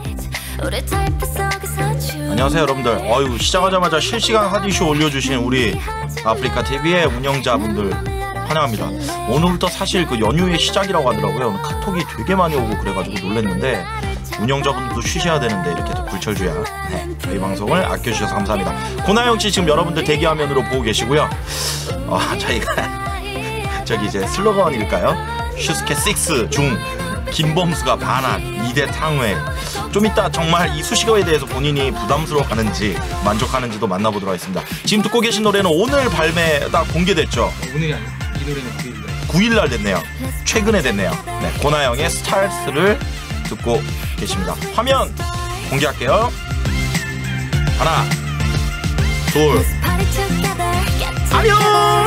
안녕하세요 여러분들. 어유 시작하자마자 실시간 하디쇼 올려주신 우리 아프리카 TV의 운영자분들 환영합니다. 오늘부터 사실 그 연휴의 시작이라고 하더라고요. 오늘 카톡이 되게 많이 오고 그래가지고 놀랬는데 운영자분들도 쉬셔야 되는데 이렇게 또 불철주야 저희 방송을 아껴주셔서 감사합니다. 고나영씨 지금 여러분들 대기화면으로 보고 계시고요. 저희가 저기 이제 슬로건일까요? 슈스케 6 중 김범수가 반한 2대 탕회. 좀 이따 정말 이 수식어에 대해서 본인이 부담스러워하는지 만족하는지도 만나보도록 하겠습니다. 지금 듣고 계신 노래는 오늘 발매가 공개됐죠? 오늘이 아니고 이 노래는 9일날 9일날 됐네요. 최근에 됐네요. 네, 고나영의 스타일스를 듣고 계십니다. 화면 공개할게요. 하나 둘 안녕.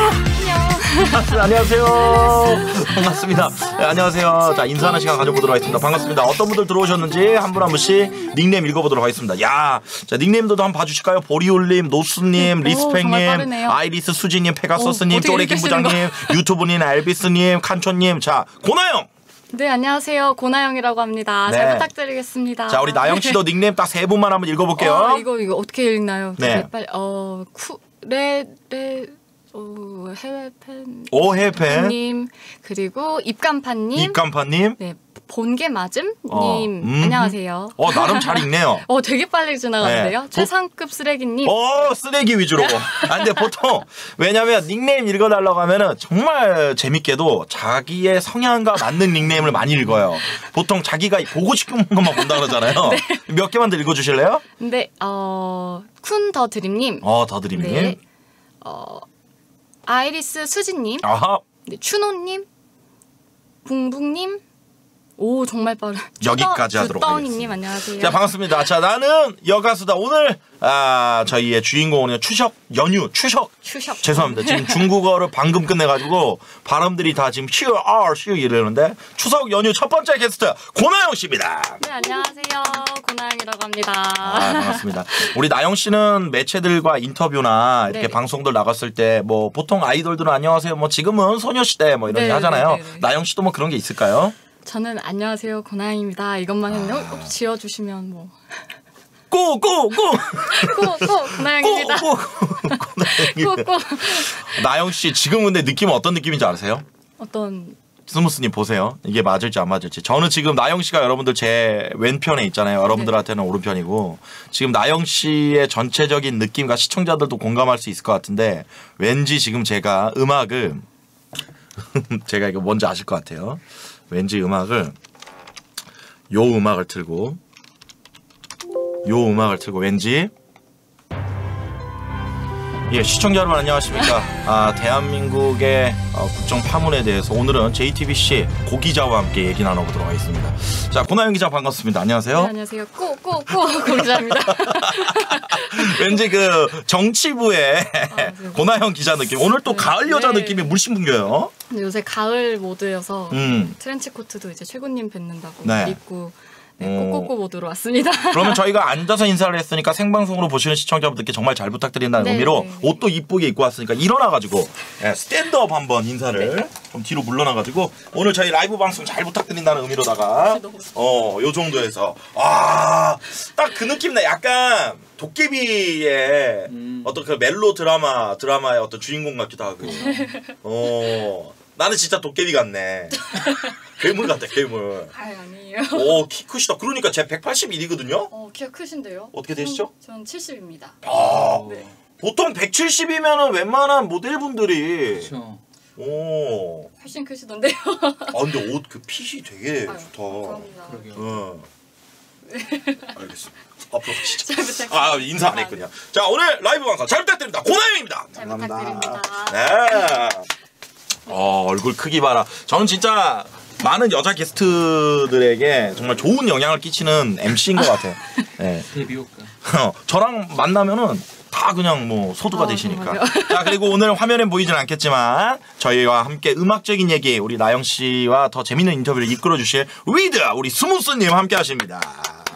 안녕하세요. 반갑습니다. 네, 안녕하세요. 자, 인사하는 시간 가져보도록 하겠습니다. 반갑습니다. 어떤 분들 들어오셨는지 한 분 한 분씩 닉네임 읽어보도록 하겠습니다. 야, 자, 닉네임도 한번 봐주실까요? 보리올님, 노수님, 리스펙님, 아이리스 수지님, 페가서스님, 쪼레김 부장님, 유튜브님, 엘비스님, 칸초님. 자, 고나영. 네, 안녕하세요. 고나영이라고 합니다. 네. 잘 부탁드리겠습니다. 자, 우리 나영 씨도 닉네임 딱 3분만 한번 읽어볼게요. 이거 어떻게 읽나요? 네. 빨리 해외 팬. 오, 해팬. 님 그리고 입간판님. 입간판님. 네, 본게 맞음님. 안녕하세요. 나름 잘 읽네요. 되게 빨리 지나가는데요. 네. 최상급 쓰레기님. 쓰레기 위주로. 근데 보통 왜냐면 닉네임 읽어달라고 하면은 정말 재밌게도 자기의 성향과 맞는 닉네임을 많이 읽어요. 보통 자기가 보고 싶은 것만 본다 그러잖아요. 네. 몇 개만 더 읽어주실래요? 네, 쿤 더 드림님. 더 드림님. 네. 아이리스 수지님. 아하. 네, 추노님. 붕붕님. 오, 정말 빠른. 여기까지 하도록 하겠습니다. 님 안녕하세요. 자, 반갑습니다. 자, 나는 여가수다. 오늘 저희의 주인공은 추석 연휴. 추석. 죄송합니다. 지금 중국어를 방금 끝내가지고 발음들이 다 지금 쉬우 이러는데 추석 연휴 첫 번째 게스트 고나영 씨입니다. 네, 안녕하세요. 고나영이라고 합니다. 반갑습니다. 우리 나영 씨는 매체들과 인터뷰나 이렇게 방송들 나갔을 때 뭐 보통 아이돌들은 안녕하세요. 뭐 지금은 소녀시대 뭐 이런 게 하잖아요. 나영 씨도 뭐 그런 게 있을까요? 저는 안녕하세요 고나영입니다 이것만 했는데 혹 지어주시면 뭐 고나영입니다. 나영 씨 지금 근데 느낌은 어떤 느낌인지 아세요? 어떤? 스무스님 보세요. 이게 맞을지 안 맞을지. 저는 지금 나영 씨가 여러분들 제 왼편에 있잖아요. 여러분들한테는 오른편이고 지금 나영 씨의 전체적인 느낌과 시청자들도 공감할 수 있을 것 같은데 왠지 지금 제가 음악을 제가 이거 뭔지 아실 것 같아요. 왠지 음악을 요 음악을 틀고 왠지 시청자 여러분 안녕하십니까. 대한민국의 국정 파문에 대해서 오늘은 JTBC 고 기자와 함께 얘기 나눠보도록 하겠습니다. 자, 고나영 기자 반갑습니다. 안녕하세요. 네, 안녕하세요. 고 기자입니다. 왠지 그 정치부의 고나영 기자 느낌. 오늘 또 가을 여자 느낌이 물씬 풍겨요. 근데 요새 가을 모드여서 트렌치 코트도 이제 최고님 뵙는다고 입고 꼬꼬꼬 모드로 왔습니다. 그러면 저희가 앉아서 인사를 했으니까 생방송으로 보시는 시청자분들께 정말 잘 부탁드린다는 의미로 옷도 이쁘게 입고 왔으니까 일어나가지고 스탠드업 한번 인사를 좀 뒤로 물러나가지고 오늘 저희 라이브 방송 잘 부탁드린다는 의미로다가 요 정도에서 딱 그 느낌나. 약간 도깨비의 어떤 그 멜로 드라마의 어떤 주인공 같기도 하고 나는 진짜 도깨비 같네. 괴물 같아, 괴물. 아니에요. 오, 키 크시다. 그러니까 제 181이거든요? 키가 크신데요? 어떻게 되시죠? 전 70입니다. 네. 보통 170이면은 웬만한 모델분들이. 그렇죠. 오. 훨씬 크시던데요? 근데 옷 그 핏이 되게 좋다. 감사합니다. 그러게요. 알겠습니다. 앞으로 가시죠. 잘 부탁드립니다. 인사 안 했군요. 자, 오늘 라이브 방송 잘 부탁드립니다. 고나영입니다. 잘 부탁드립니다. 네. 얼굴 크기 봐라. 저는 진짜 많은 여자 게스트들에게 정말 좋은 영향을 끼치는 MC인 것 같아요. 네. 데뷔효과. 저랑 만나면은 다 그냥 뭐 소두가 되시니까. 자, 그리고 오늘 화면엔 보이진 않겠지만 저희와 함께 음악적인 얘기 우리 나영 씨와 더 재밌는 인터뷰를 이끌어 주실 위드 우리 스무스님 함께 하십니다.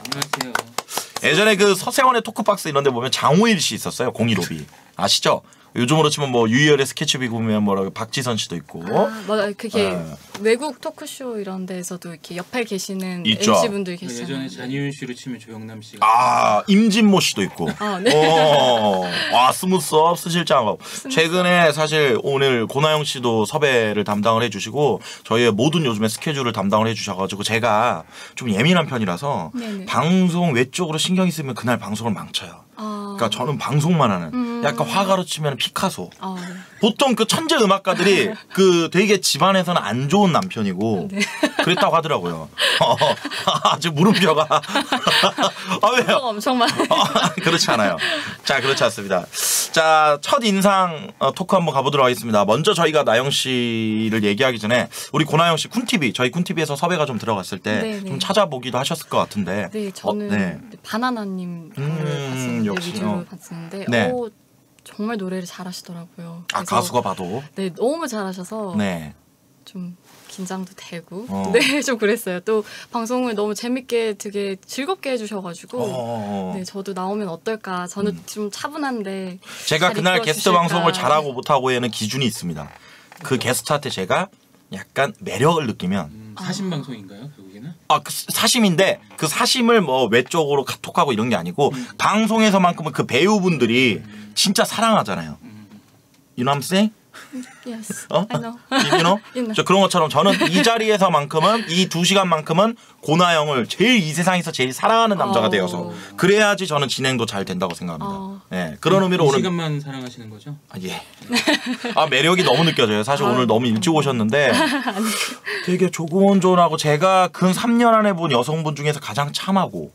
안녕하세요. 예전에 그 서세원의 토크박스 이런 데 보면 장호일 씨 있었어요. 015B. 아시죠? 요즘으로 치면 뭐 유희열의 스케치북 보면 뭐라고 박지선 씨도 있고. 맞아. 그게 외국 토크쇼 이런 데에서도 이렇게 옆에 계시는 있죠. MC 분들이 계시잖아요. 예전에 잔이윤 씨로 치면 조영남 씨가. 임진모 씨도 있고. 네. 스무스업 스실장업. 최근에 사실 오늘 고나영 씨도 섭외를 담당을 해주시고 저희의 모든 요즘에 스케줄을 담당을 해주셔가지고 제가 좀 예민한 편이라서 네네. 방송 외적으로 신경이 쓰면 그날 방송을 망쳐요. 그러니까 저는 방송만 하는 약간 화가로 치면 피카소. 네. 보통 그 천재 음악가들이 그 되게 집안에서는 안 좋은 남편이고 네. 그랬다고 하더라고요. 아주 물음표가. 왜요? 엄청 많아요. 그렇지 않아요. 자, 그렇지 않습니다. 자, 첫 인상 토크 한번 가보도록 하겠습니다. 먼저 저희가 나영 씨를 얘기하기 전에 우리 고나영 씨 쿤TV, 저희 쿤TV에서 섭외가 좀 들어갔을 때 좀 찾아보기도 하셨을 것 같은데. 네, 저는 바나나님 봤었는데 위주로 봤었는데 네. 정말 노래를 잘하시더라고요. 가수가 봐도. 네, 너무 잘하셔서 네. 좀 긴장도 되고 네, 좀 그랬어요. 또 방송을 너무 재밌게 되게 즐겁게 해주셔가지고 네, 저도 나오면 어떨까. 저는 좀 차분한데 제가 그날 게스트 방송을 잘하고 못하고에는 기준이 있습니다. 그 게스트한테 제가 약간 매력을 느끼면 사심 방송인가요, 결국에는? 그 사심인데 그 사심을 뭐 외적으로 카톡하고 이런 게 아니고 방송에서만큼은 그 배우분들이 진짜 사랑하잖아요. You know what I'm saying? Yes, I know. You know? 저 그런 것처럼 저는 이 자리에서만큼은 이 2시간만큼은 고나영을 제일 이 세상에서 제일 사랑하는 남자가 되어서 그래야지 저는 진행도 잘 된다고 생각합니다. 네, 그런 의미로 오늘 2시간만 사랑하시는 거죠? 예. 매력이 너무 느껴져요. 사실 오늘 너무 일찍 오셨는데 되게 조곤조곤하고 제가 근 3년 안에 본 여성분 중에서 가장 참하고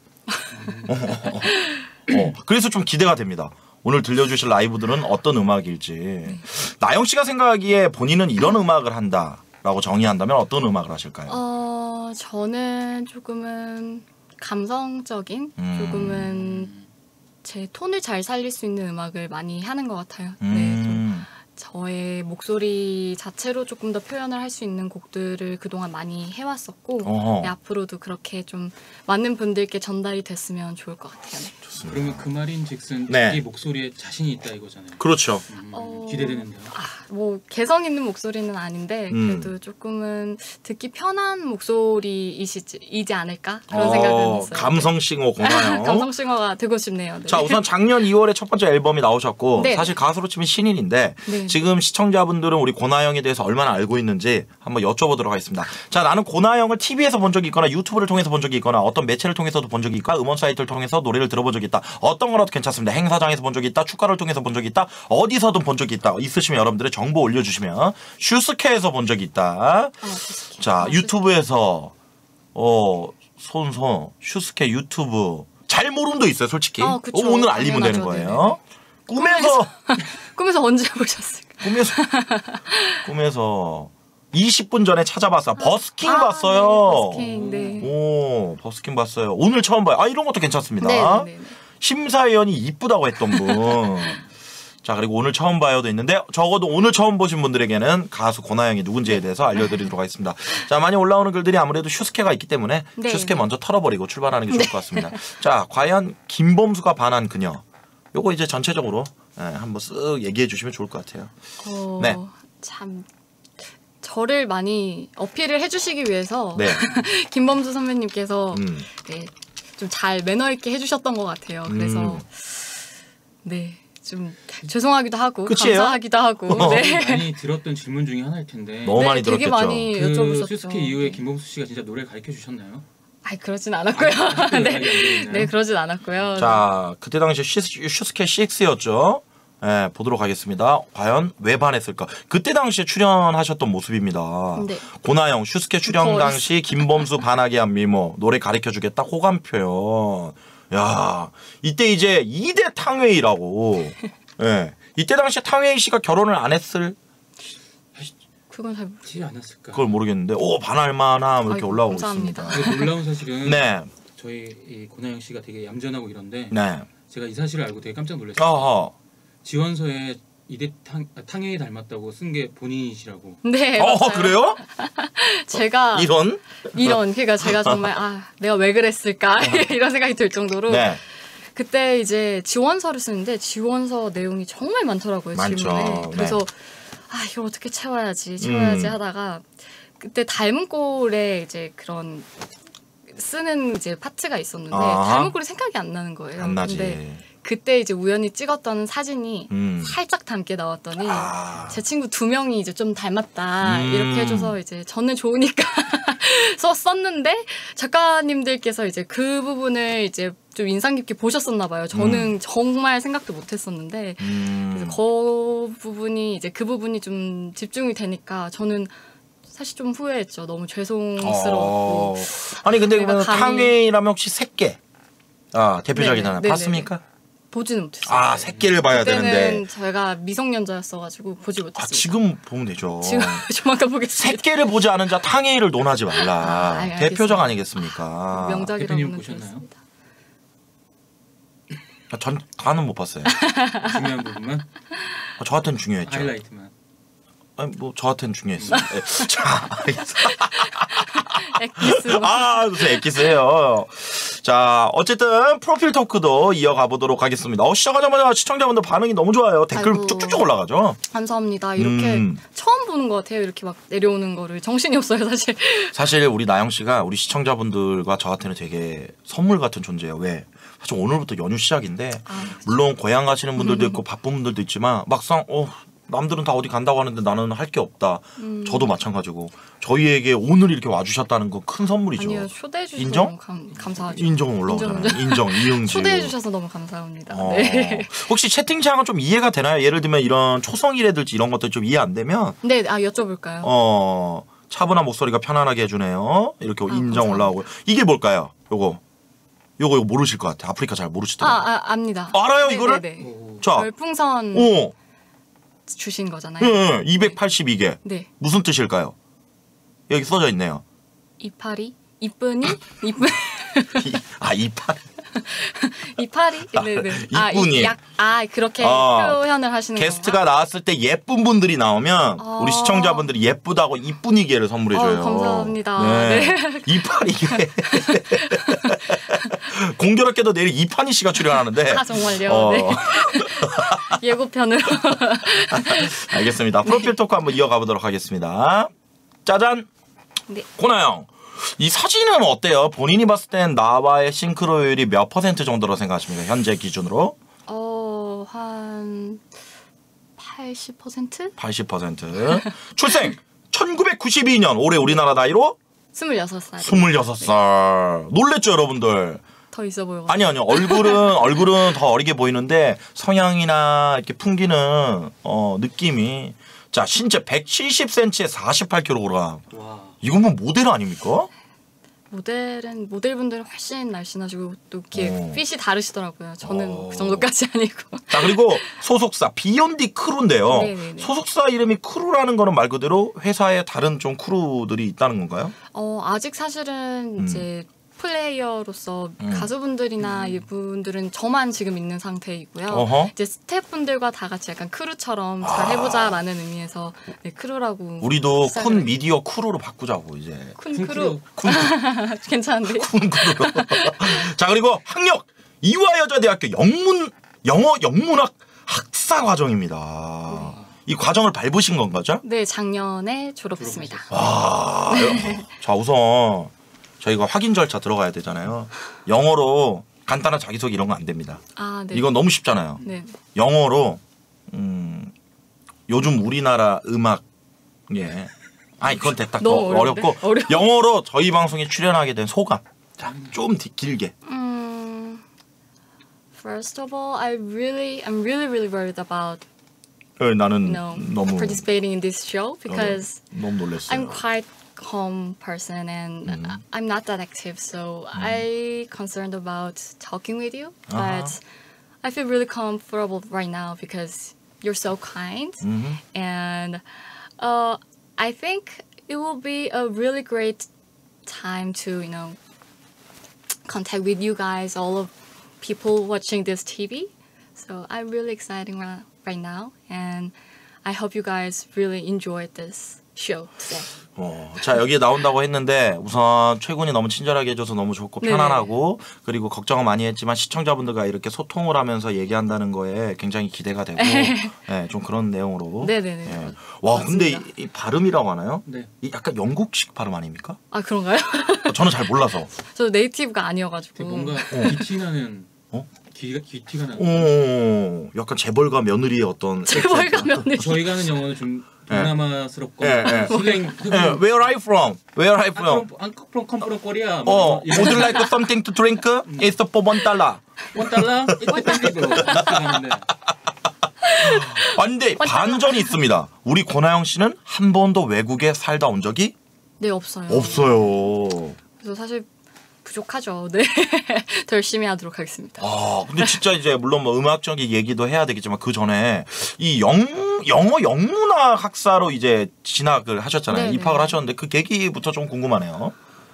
그래서 좀 기대가 됩니다. 오늘 들려주실 라이브들은 어떤 음악일지. 나영 씨가 생각하기에 본인은 이런 음악을 한다라고 정의한다면 어떤 음악을 하실까요? 저는 조금은 감성적인, 조금은 제 톤을 잘 살릴 수 있는 음악을 많이 하는 것 같아요. 네, 좀 저의 목소리 자체로 조금 더 표현을 할 수 있는 곡들을 그동안 많이 해왔었고 네, 앞으로도 그렇게 좀 많은 분들께 전달이 됐으면 좋을 것 같아요. 네. 좋습니다. 그러면 그 말인즉슨 자기 목소리에 자신이 있다 이거잖아요. 그렇죠. 기대되는데요. 뭐 개성 있는 목소리는 아닌데 그래도 조금은 듣기 편한 목소리이지 않을까 그런 생각은 했어요. 감성싱어 고나요. 감성싱어가 되고 싶네요. 네. 자, 우선 작년 2월에 첫 번째 앨범이 나오셨고 네. 사실 가수로 치면 신인인데 네. 지금 시청자분들은 우리 고나영에 대해서 얼마나 알고 있는지 한번 여쭤보도록 하겠습니다. 자, 나는 고나영을 TV에서 본 적이 있거나 유튜브를 통해서 본 적이 있거나 어떤 매체를 통해서도 본 적이 있거나 음원 사이트를 통해서 노래를 들어본 적이 있다. 어떤 거라도 괜찮습니다. 행사장에서 본 적이 있다. 축가를 통해서 본 적이 있다. 어디서든 본 적이 있다. 있으시면 여러분들의 정보 올려주시면 슈스케에서 본 적이 있다. 자, 유튜브에서 슈스케 유튜브 잘 모름도 있어요, 솔직히. 오늘 알리면 되는 거예요. 꿈에서 언제 보셨을까? 꿈에서 20분 전에 찾아봤어요. 버스킹 봤어요. 네, 버스킹, 네. 오, 버스킹 봤어요. 오늘 처음 봐요. 이런 것도 괜찮습니다. 네. 심사위원이 이쁘다고 했던 분. 자, 그리고 오늘 처음 봐요도 있는데 적어도 오늘 처음 보신 분들에게는 가수 고나영이 누군지에 대해서 알려드리도록 하겠습니다. 자, 많이 올라오는 글들이 아무래도 슈스케가 있기 때문에 슈스케 먼저 털어버리고 출발하는 게 좋을 것 같습니다. 자, 과연 김범수가 반한 그녀. 요거 이제 전체적으로 한번 쓱 얘기해 주시면 좋을 것 같아요. 네. 참 저를 많이 어필을 해주시기 위해서 김범수 선배님께서 좀 잘 매너 있게 해주셨던 것 같아요. 그래서 좀 죄송하기도 하고 끝이에요? 감사하기도 하고 많이 들었던 질문 중에 하나일 텐데 너무 많이 되게 들었겠죠. 많이 여쭤보셨죠. 슈스케 이후에 김범수 씨가 진짜 노래 가르쳐 주셨나요? 그러진 않았고요. 네, 그러진 않았고요. 자, 그때 당시 슈스케 6였죠. 네, 보도록 하겠습니다. 과연 왜 반했을까? 그때 당시에 출연하셨던 모습입니다. 고나영 슈스케 출연 당시 김범수 반하게 한 미모 노래 가르쳐주겠다 호감 표현. 야, 이때 이제 2대 탕웨이라고. 이때 당시에 탕웨이 씨가 결혼을 안 했을? 그건 잘 모르지 않았을까? 그걸 모르겠는데 반할 만함 이렇게 올라오고 감사합니다. 있습니다. 놀라운 사실은 저희 이 고나영 씨가 되게 얌전하고 이런데 제가 이 사실을 알고 되게 깜짝 놀랐어요. 지원서에 이대 탕웨이 닮았다고 쓴 게 본인이시라고. 네. 그래요? 제가 이런 그러니까 제가 정말 내가 왜 그랬을까 이런 생각이 들 정도로 그때 이제 지원서를 쓰는데 지원서 내용이 정말 많더라고요. 많죠. 질문에. 그래서 아 이걸 어떻게 채워야지 하다가 그때 닮은 꼴에 이제 그런 쓰는 이제 파트가 있었는데 닮은 꼴이 생각이 안 나는 거예요. 안 나지. 근데 그때 이제 우연히 찍었던 사진이 살짝 닮게 나왔더니 제 친구 2명이 이제 좀 닮았다 이렇게 해줘서 이제 저는 좋으니까 썼는데 작가님들께서 이제 그 부분을 이제 좀 인상 깊게 보셨었나 봐요. 저는 정말 생각도 못했었는데 그래서 그 부분이 좀 집중이 되니까 저는 사실 좀 후회했죠. 너무 죄송스럽고. 아니 근데 그러면 탕웨이라면 혹시 새끼 대표적인 하나 봤습니까? 보지는 못했어요. 아 새끼를 봐야 되는데 제가 미성년자였어가지고 보지 못했습니다. 지금 보면 되죠. 지금 조만간 보겠습니다. 새끼를 보지 않은 자 탕웨이를 논하지 말라. 대표적 아니겠습니까? 명작이라고는 보셨나요? 전 다는 못 봤어요. 중요한 부분만? 저한테는 중요했죠. 하이라이트만. 아니 뭐 저한테는 중요했어요. 자, 엑기스. 무슨 엑기스예요. 자, 어쨌든 프로필 토크도 이어가 보도록 하겠습니다. 시작하자마자 시청자분들 반응이 너무 좋아요. 댓글 쭉쭉쭉 올라가죠. 감사합니다. 이렇게 처음 보는 것 같아요. 이렇게 막 내려오는 거를 정신이 없어요, 사실. 사실 우리 나영 씨가 우리 시청자분들과 저한테는 되게 선물 같은 존재예요. 왜? 사실 오늘부터 연휴 시작인데 물론 고향 가시는 분들도 있고 바쁜 분들도 있지만 막상 남들은 다 어디 간다고 하는데 나는 할 게 없다. 저도 마찬가지고 저희에게 오늘 이렇게 와주셨다는 건 큰 선물이죠. 아니요, 초대해 주셔서 인정? 너무 감사하죠. 인정은 올라오잖아요. 인정, 이응지. 초대해 주셔서 너무 감사합니다. 네. 혹시 채팅창은 좀 이해가 되나요? 예를 들면 이런 초성이라든지 이런 것들 좀 이해 안 되면 네, 여쭤볼까요? 차분한 목소리가 편안하게 해주네요. 이렇게 인정 감사합니다. 올라오고 이게 뭘까요? 요거 모르실 것 같아. 아프리카 잘 모르시더라고요. 압니다. 알아요 네, 이거를? 네, 네. 자, 별풍선 주신 거잖아요. 네, 282개. 네. 무슨 뜻일까요? 여기 써져 있네요. 이파리? 이쁜이? 이쁜. 이파리. 이파리? 네네. 이쁜이. 그렇게 표현을 하시는 거예요. 게스트가 나왔을 때 예쁜 분들이 나오면 우리 시청자분들이 예쁘다고 이쁜이게를 선물해줘요. 감사합니다. 네. 이파리게. 공교롭게도 내일 이판희 씨가 출연하는데. 정말요? 네. 예고편으로. 알겠습니다. 프로필 토크 한번 이어가 보도록 하겠습니다. 짜잔. 네. 고나영. 이 사진은 어때요? 본인이 봤을 땐 나와의 싱크로율이 몇 % 정도로 생각하십니까? 현재 기준으로? 한 80%? 80%. 출생 1992년 올해 우리나라 나이로 26살. 26살. 놀랬죠, 여러분들? 더 있어 보여. 아니요. 얼굴은 더 어리게 보이는데 성향이나 이렇게 풍기는 느낌이 자, 신체 170cm에 48kg. 와. 이건 뭐 모델 아닙니까? 모델분들은 훨씬 날씬하시고 또 이렇게 핏이 다르시더라고요. 저는 그 정도까지 아니고. 자, 그리고 소속사 비욘디 크루인데요. 네네네. 소속사 이름이 크루라는 거는 말 그대로 회사에 다른 좀 크루들이 있다는 건가요? 아직 사실은 이제 플레이어로서 가수분들이나 이분들은 저만 지금 있는 상태이고요. 이제 스태프분들과 다 같이 약간 크루처럼 잘 해보자라는 의미에서 크루라고. 우리도 쿤 미디어 크루로 바꾸자고 이제. 쿤 크루. 괜찮은데. 쿤 크루로. 자, 그리고 학력 이화여자대학교 영어 영문학 학사 과정입니다. 이 과정을 밟으신 건가죠? 네, 작년에 졸업했습니다. 와. 자, 우선 저희가 확인 절차 들어가야 되잖아요. 영어로 간단한 자기소개 이런 거 안 됩니다. 네. 이건 너무 쉽잖아요. 네. 영어로 요즘 우리나라 음악 그건 됐다. 너무 어렵고 영어로 저희 방송에 출연하게 된 소감. 자, 좀 길게. First of all, I'm really worried about 나는 너무 participating in this show because 너무 놀랐어요. I'm quite calm person and I'm not that active, so I'm concerned about talking with you. But I feel really comfortable right now because you're so kind, and I think it will be a really great time to contact with you guys, all of people watching this TV. So I'm really excited right now, and I hope you guys really enjoyed this. show today. 자 여기에 나온다고 했는데 우선 최군이 너무 친절하게 해줘서 너무 좋고 편안하고 그리고 걱정은 많이 했지만 시청자분들과 이렇게 소통을 하면서 얘기한다는 거에 굉장히 기대가 되고 네, 좀 그런 내용으로. 네네네. 네. 와 맞습니다. 근데 이 발음이라고 하나요? 네. 이 약간 영국식 발음 아닙니까? 아 그런가요? 저는 잘 몰라서. 저 네이티브가 아니어가지고. 뭔가 귀티나는 귀티가 나는. 오, 약간 재벌가 며느리의 어떤. 재벌가 며느리. 저희가 하는 영어는 좀 동남아스럽고 슬랭. Where are you from? Where are you from? Come from Korea. Would you like something to drink? It's for $1. $1? 아 근데 반전이 있습니다. 우리 고나영 씨는 한 번도 외국에 살다 온 적이 네 없어요. 없어요. 그래서 사실 부족하죠. 네. 더 열심히 하도록 하겠습니다. 아 근데 진짜 이제 물론 뭐 음악적인 얘기도 해야 되겠지만 그 전에 이 영어 영문학 학사로 이제 진학을 하셨잖아요. 네네. 입학을 하셨는데 그 계기부터 좀 궁금하네요.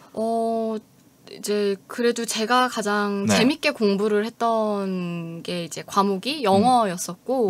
이제 그래도 제가 가장 네. 재밌게 공부를 했던 게 이제 과목이 영어였었고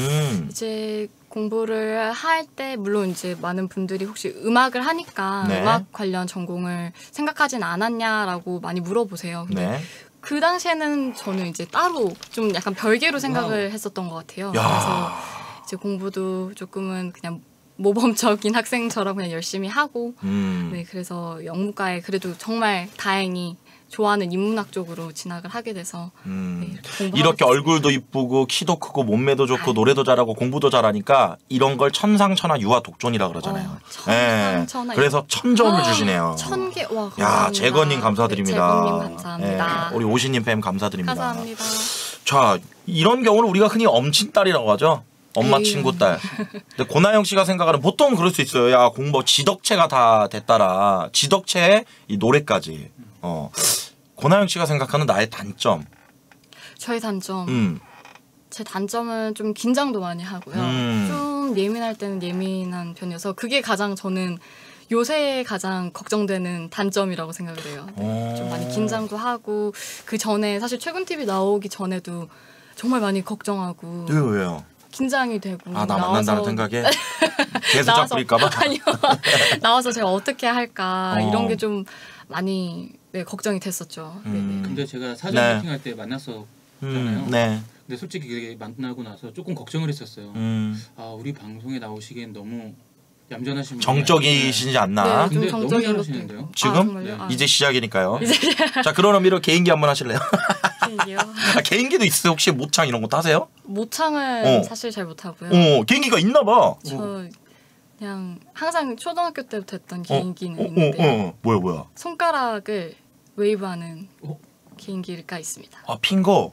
이제 공부를 할 때 물론 이제 많은 분들이 혹시 음악을 하니까 네. 음악 관련 전공을 생각하진 않았냐라고 많이 물어보세요. 근데 네. 그 당시에는 저는 이제 따로 좀 약간 별개로 생각을 했었던 것 같아요. 그래서 이제 공부도 조금은 그냥 모범적인 학생처럼 그냥 열심히 하고 네 그래서 영문과에 그래도 정말 다행히 좋아하는 인문학 쪽으로 진학을 하게 돼서 네, 이렇게 얼굴도 이쁘고 키도 크고 몸매도 좋고 노래도 잘하고 공부도 잘하니까 이런 걸 천상천하 유아 독존이라 그러잖아요. 천상천하. 그래서 1000점을 주시네요. 1000개 와 감사합니다. 야 재건님 감사드립니다. 네, 재건님 감사합니다. 네, 우리 오시님 팬 감사드립니다. 감사합니다. 자 이런 경우를 우리가 흔히 엄친딸이라고 하죠. 엄마 에이. 친구 딸. 근데 고나영 씨가 생각하는 보통 그럴 수 있어요. 야 공부 지덕체가 다 됐다라. 지덕체에 이 노래까지. 고나영 씨가 생각하는 나의 단점. 저의 단점. 제 단점은 좀 긴장도 많이 하고요. 좀 예민할 때는 예민한 편이어서 그게 가장 저는 요새 가장 걱정되는 단점이라고 생각을 해요. 네, 좀 많이 긴장도 하고 그 전에 사실 최근 TV 나오기 전에도 정말 많이 걱정하고. 왜요? 긴장이 되고 나 만난다는 생각에 개수작 부릴까봐? 아니요. 나와서 제가 어떻게 할까 이런 게 좀 많이 걱정이 됐었죠. 근데 제가 사전 미팅할 때 만났었잖아요. 네. 근데 솔직히 그게 만나고 나서 조금 걱정을 했었어요. 우리 방송에 나오시기엔 너무 얌전하신 분 정적이시지 않나? 네, 근데 너무 잘하시는데요. 지금? 이제 시작이니까요. 자 그런 의미로 개인기 한번 하실래요? 개인기요? 개인기도 있어요? 혹시 모창 이런 것도 하세요? 모창은 사실 잘 못하고요. 개인기가 있나 봐. 저 그냥 항상 초등학교 때부터 했던 개인기는 있는데요. 뭐야? 손가락을 웨이브하는 개인기가 있습니다. 핑거.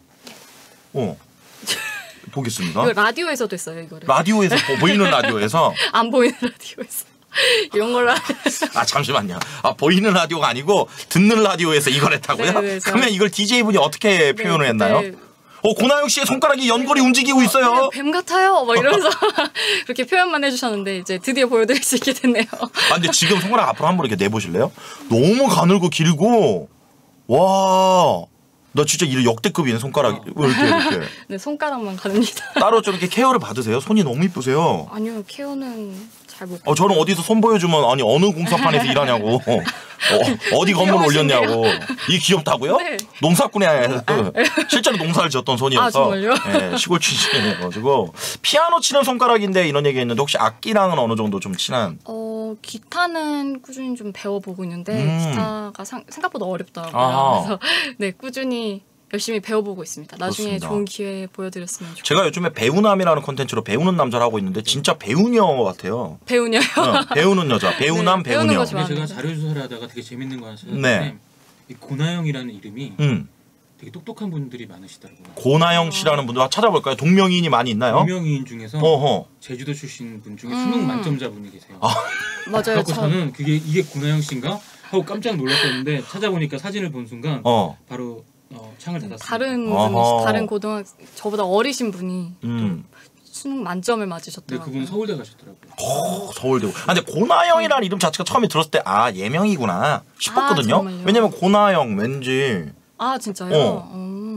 보겠습니다. 이거 라디오에서도 했어요, 이거를. 라디오에서 보이는 라디오에서 안 보이는 라디오에서 이런 걸로. 잠시만요. 보이는 라디오가 아니고 듣는 라디오에서 이걸 했다고요? 네네, 그러면 이걸 DJ 분이 어떻게 표현을 했나요? 네. 고나영 씨의 손가락이 연골이 움직이고 있어요. 뱀 같아요. 막 이러면서 그렇게 표현만 해주셨는데 이제 드디어 보여드릴 수 있게 됐네요. 근데 지금 손가락 앞으로 한번 이렇게 내보실래요? 너무 가늘고 길고 와. 나 진짜 이 역대급이네 손가락이. 왜 이렇게. 네, 손가락만 가릅니다. 따로 좀 이렇게 케어를 받으세요? 손이 너무 이쁘세요. 아니요, 케어는 잘 못. 저는 어디서 손 보여주면 아니 어느 공사판에서 일하냐고. 어디 건물 올렸냐고. 이 귀엽다고요? 네. 농사꾼에 실제로 농사를 지었던 손이어서. 정말요? 네, 시골 출신이어가지고 피아노 치는 손가락인데 이런 얘기했는데 혹시 악기랑은 어느 정도 좀 친한? 기타는 꾸준히 좀 배워보고 있는데 기타가 생각보다 어렵더라고요. 그래서 네 꾸준히 열심히 배워보고 있습니다. 나중에 그렇습니다. 좋은 기회 보여드렸으면 좋겠어요. 제가 요즘에 배우남이라는 콘텐츠로 배우는 남자를 하고 있는데 진짜 배우녀 같아요. 배우녀요? 배우는 여자, 배우남, 네, 배우는 배우녀. 거 좋아합니다. 근데 제가 자료 조사를 하다가 되게 재밌는 거 하나 찾았는데 이 고나영이라는 이름이 되게 똑똑한 분들이 많으시더라고요. 고나영 씨라는 분들 찾아볼까요? 동명이인이 많이 있나요? 동명이인 중에서 제주도 출신 분 중에 수능 만점자분이 계세요. 맞아요. 저는 이게 고나영 씨인가 하고 깜짝 놀랐었는데 찾아보니까 사진을 본 순간 바로 창을 닫았습니다. 다른 저보다 어리신 분이 또 수능 만점을 맞으셨더라고요. 그분 서울대 가셨더라고요. 서울대. 근데 고나영이라는 이름 자체가 처음에 들었을 때 예명이구나 싶었거든요. 왜냐면 고나영 왠지. 진짜요?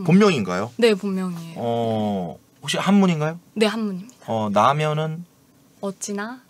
본명인가요? 네, 본명이에요. 혹시 한문인가요? 네, 한문입니다. 나면은 어찌나.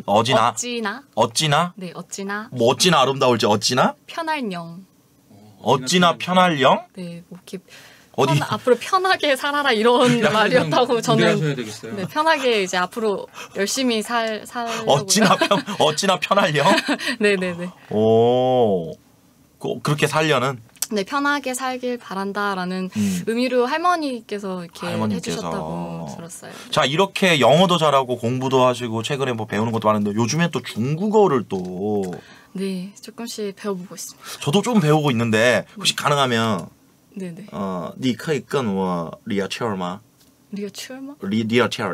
어찌나. 네, 어찌나. 뭐 어찌나 아름다울지 어찌나. 편할 영. 어찌나 편할 영. 네, 뭐 이렇게. 어디 앞으로 편하게 살아라 이런 말이었다고 저는. 되겠어요. 네, 편하게 이제 앞으로 열심히 살려고요. 어찌나 편할 영. 네네네. 오, 그렇게 살려는. 네, 편하게 살길 바란다라는 의미로 할머니께서 이렇게 해주셨다고 들었어요. 자, 이렇게 영어도 잘하고 공부도 하시고 최근에 뭐 배우는 것도 많은데 요즘에 또 중국어를 또. 네, 조금씩 배워보고 있습니다. 저도 좀 배우고 있는데 혹시 가능하면. 네네. 你可以跟我聊天吗？ 聊天吗？ 聊天。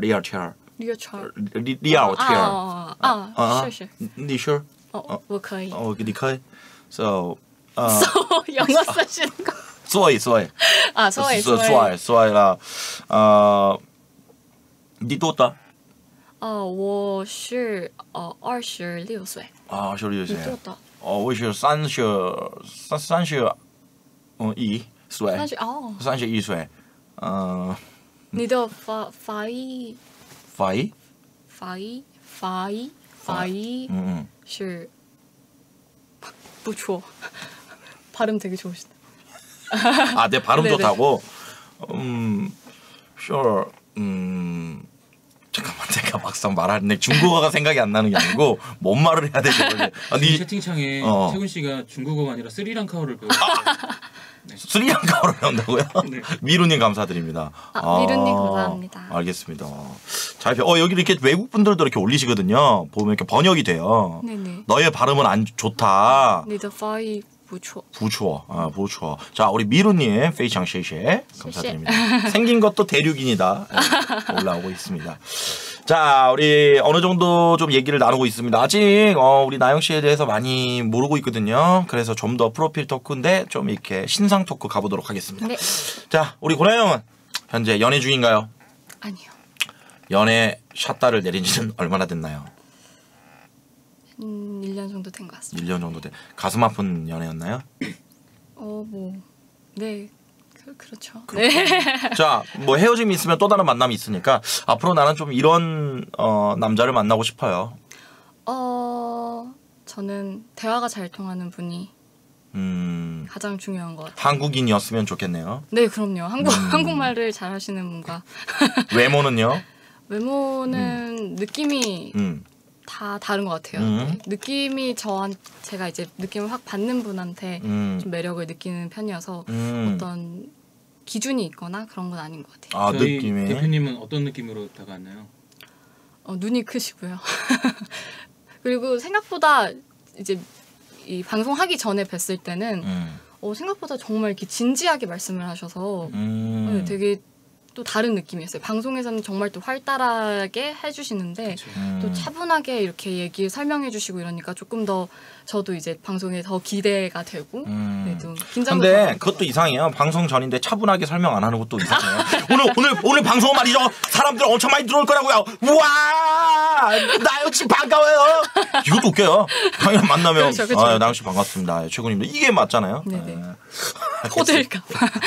是是。 你说？ 我可以。 你可以。So 영어 쓰시는 거. 所以了。你多大？ 我是26岁。 26岁。 你多大？ 我是31岁。31岁。 你的发音是不错。 발음 되게 좋으시다. 내 발음 좋다고? sure. 잠깐만, 제가 막상 말하는데 중국어가 생각이 안 나는 게 아니고 뭔 말을 해야 되지? 채팅창에 태군 씨가 중국어가 아니라 스리랑카어를 배웠어요. 네. 스리랑카어를 배운다고요? 네. 미루님 감사드립니다. 미루님 감사합니다. 알겠습니다. 잘 여기 이렇게 외국 분들도 이렇게 올리시거든요. 보면 이렇게 번역이 돼요. 네네. 너의 발음은 안 좋다. 你的发音不错. 不错. 자, 우리 미루님, 페이창 쉐쉐 감사드립니다. 생긴 것도 대륙인이다. 올라오고 있습니다. 자, 우리 어느 정도 좀 얘기를 나누고 있습니다. 아직 우리 나영 씨에 대해서 많이 모르고 있거든요. 그래서 좀 더 프로필 토크인데 좀 이렇게 신상 토크 가보도록 하겠습니다. 네. 자, 우리 고나영은 현재 연애 중인가요? 아니요. 연애 샷다를 내린 지는 얼마나 됐나요? 1년 정도 된 것 같습니다. 1년 정도 된. 가슴 아픈 연애였나요? 네. 그렇죠. 네. 자, 뭐 헤어짐이 있으면 또 다른 만남이 있으니까 앞으로 나는 좀 이런 남자를 만나고 싶어요. 저는 대화가 잘 통하는 분이 가장 중요한 것 같아요. 한국인이었으면 좋겠네요. 네, 그럼요. 한국말을 잘 하시는 분과. 외모는요? 외모는 느낌이 다 다른 것 같아요. 네. 느낌이 제가 이제 느낌을 확 받는 분한테 좀 매력을 느끼는 편이어서 어떤 기준이 있거나 그런 건 아닌 것 같아요. 저희 느낌이? 대표님은 어떤 느낌으로 다가왔나요? 눈이 크시고요. 그리고 생각보다 이제 이 방송하기 전에 뵀을 때는 생각보다 정말 이렇게 진지하게 말씀을 하셔서 네, 되게 또 다른 느낌이었어요. 방송에서는 정말 또 활달하게 해주시는데 또 차분하게 이렇게 설명해 주시고 이러니까 조금 더 저도 이제 방송에 더 기대가 되고 네, 또 긴장도. 근데 그것도 이상해요. 방송 전인데 차분하게 설명 안 하는 것도 이상해요. 오늘 방송 말이죠. 사람들 엄청 많이 들어올 거라고요. 우와, 나영 씨 반가워요. 이것도 웃겨요. 당연히 만나면 그렇죠. 나영 씨 반갑습니다. 최군님도 이게 맞잖아요. 네네. 호들갑.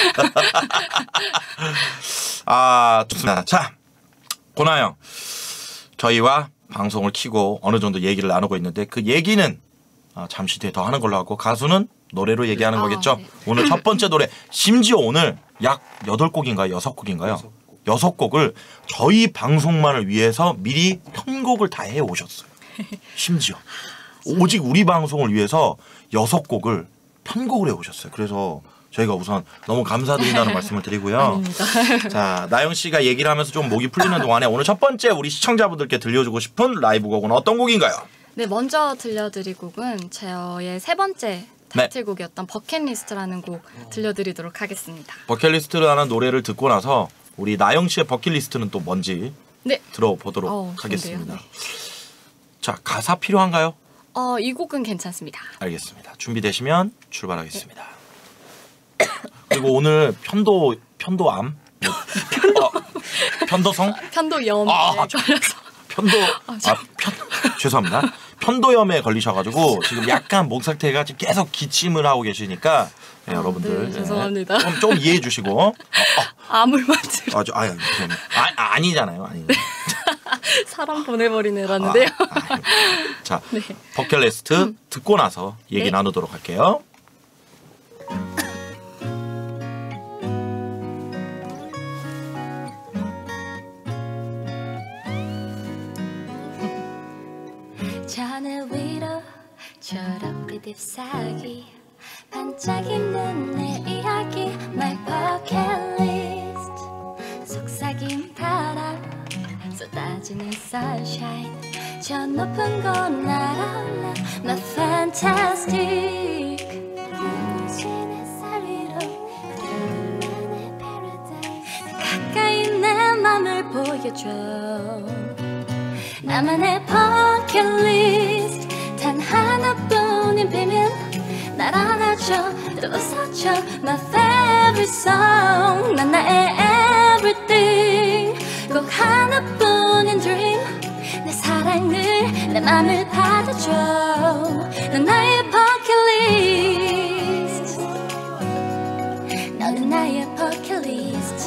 좋습니다. 자, 고나영, 저희와 방송을 키고 어느 정도 얘기를 나누고 있는데 그 얘기는 잠시 뒤에 더 하는 걸로 하고 가수는 노래로 얘기하는 거겠죠? 네. 오늘 첫 번째 노래, 심지어 오늘 약 8곡인가요? 6곡인가요? 6곡을 저희 방송만을 위해서 미리 편곡을 다 해오셨어요. 심지어. 오직 우리 방송을 위해서 6곡을 편곡을 해오셨어요. 그래서 저희가 우선 너무 감사드린다는 말씀을 드리고요. 아닙니다. 자, 나영 씨가 얘기를 하면서 좀 목이 풀리는 동안에 오늘 첫 번째 우리 시청자분들께 들려주고 싶은 라이브 곡은 어떤 곡인가요? 네, 먼저 들려드릴 곡은 저의 세 번째 타이틀곡이었던 버킷리스트라는 곡 들려드리도록 하겠습니다. 버킷리스트라는 노래를 듣고 나서 우리 나영 씨의 버킷리스트는 또 뭔지 들어보도록 하겠습니다. 네. 자, 가사 필요한가요? 이 곡은 괜찮습니다. 알겠습니다. 준비되시면 출발하겠습니다. 네. 그리고 오늘 편도암? 편도성? 편도염 걸려서. 죄송합니다. 편도염에 걸리셔가지고 지금 약간 목 상태가 지금 계속 기침을 하고 계시니까 네, 여러분들 네, 죄송합니다. 좀 이해해 주시고. 아물만 들어. 아니잖아요. 사람 보내버리네라는데요. 자, 네. 버킷리스트 듣고 나서 얘기 네. 나누도록 할게요. 하늘 위로 초록빛 잎사귀 반짝이는 내 이야기 My bucket list 속삭임 바람 쏟아지는 sunshine 저 높은 곳 날아올라 My fantastic 눈부신 햇살 위로 그만의 paradise 가까이 내 맘을 보여줘 나만의 버킷리스트 단 하나뿐인 비밀 날 안아줘 또 웃어줘 My favorite song 난 나의 everything 꼭 하나뿐인 dream 내 사랑을 내 맘을 받아줘 넌 나의 버킷리스트 너는 나의 버킷리스트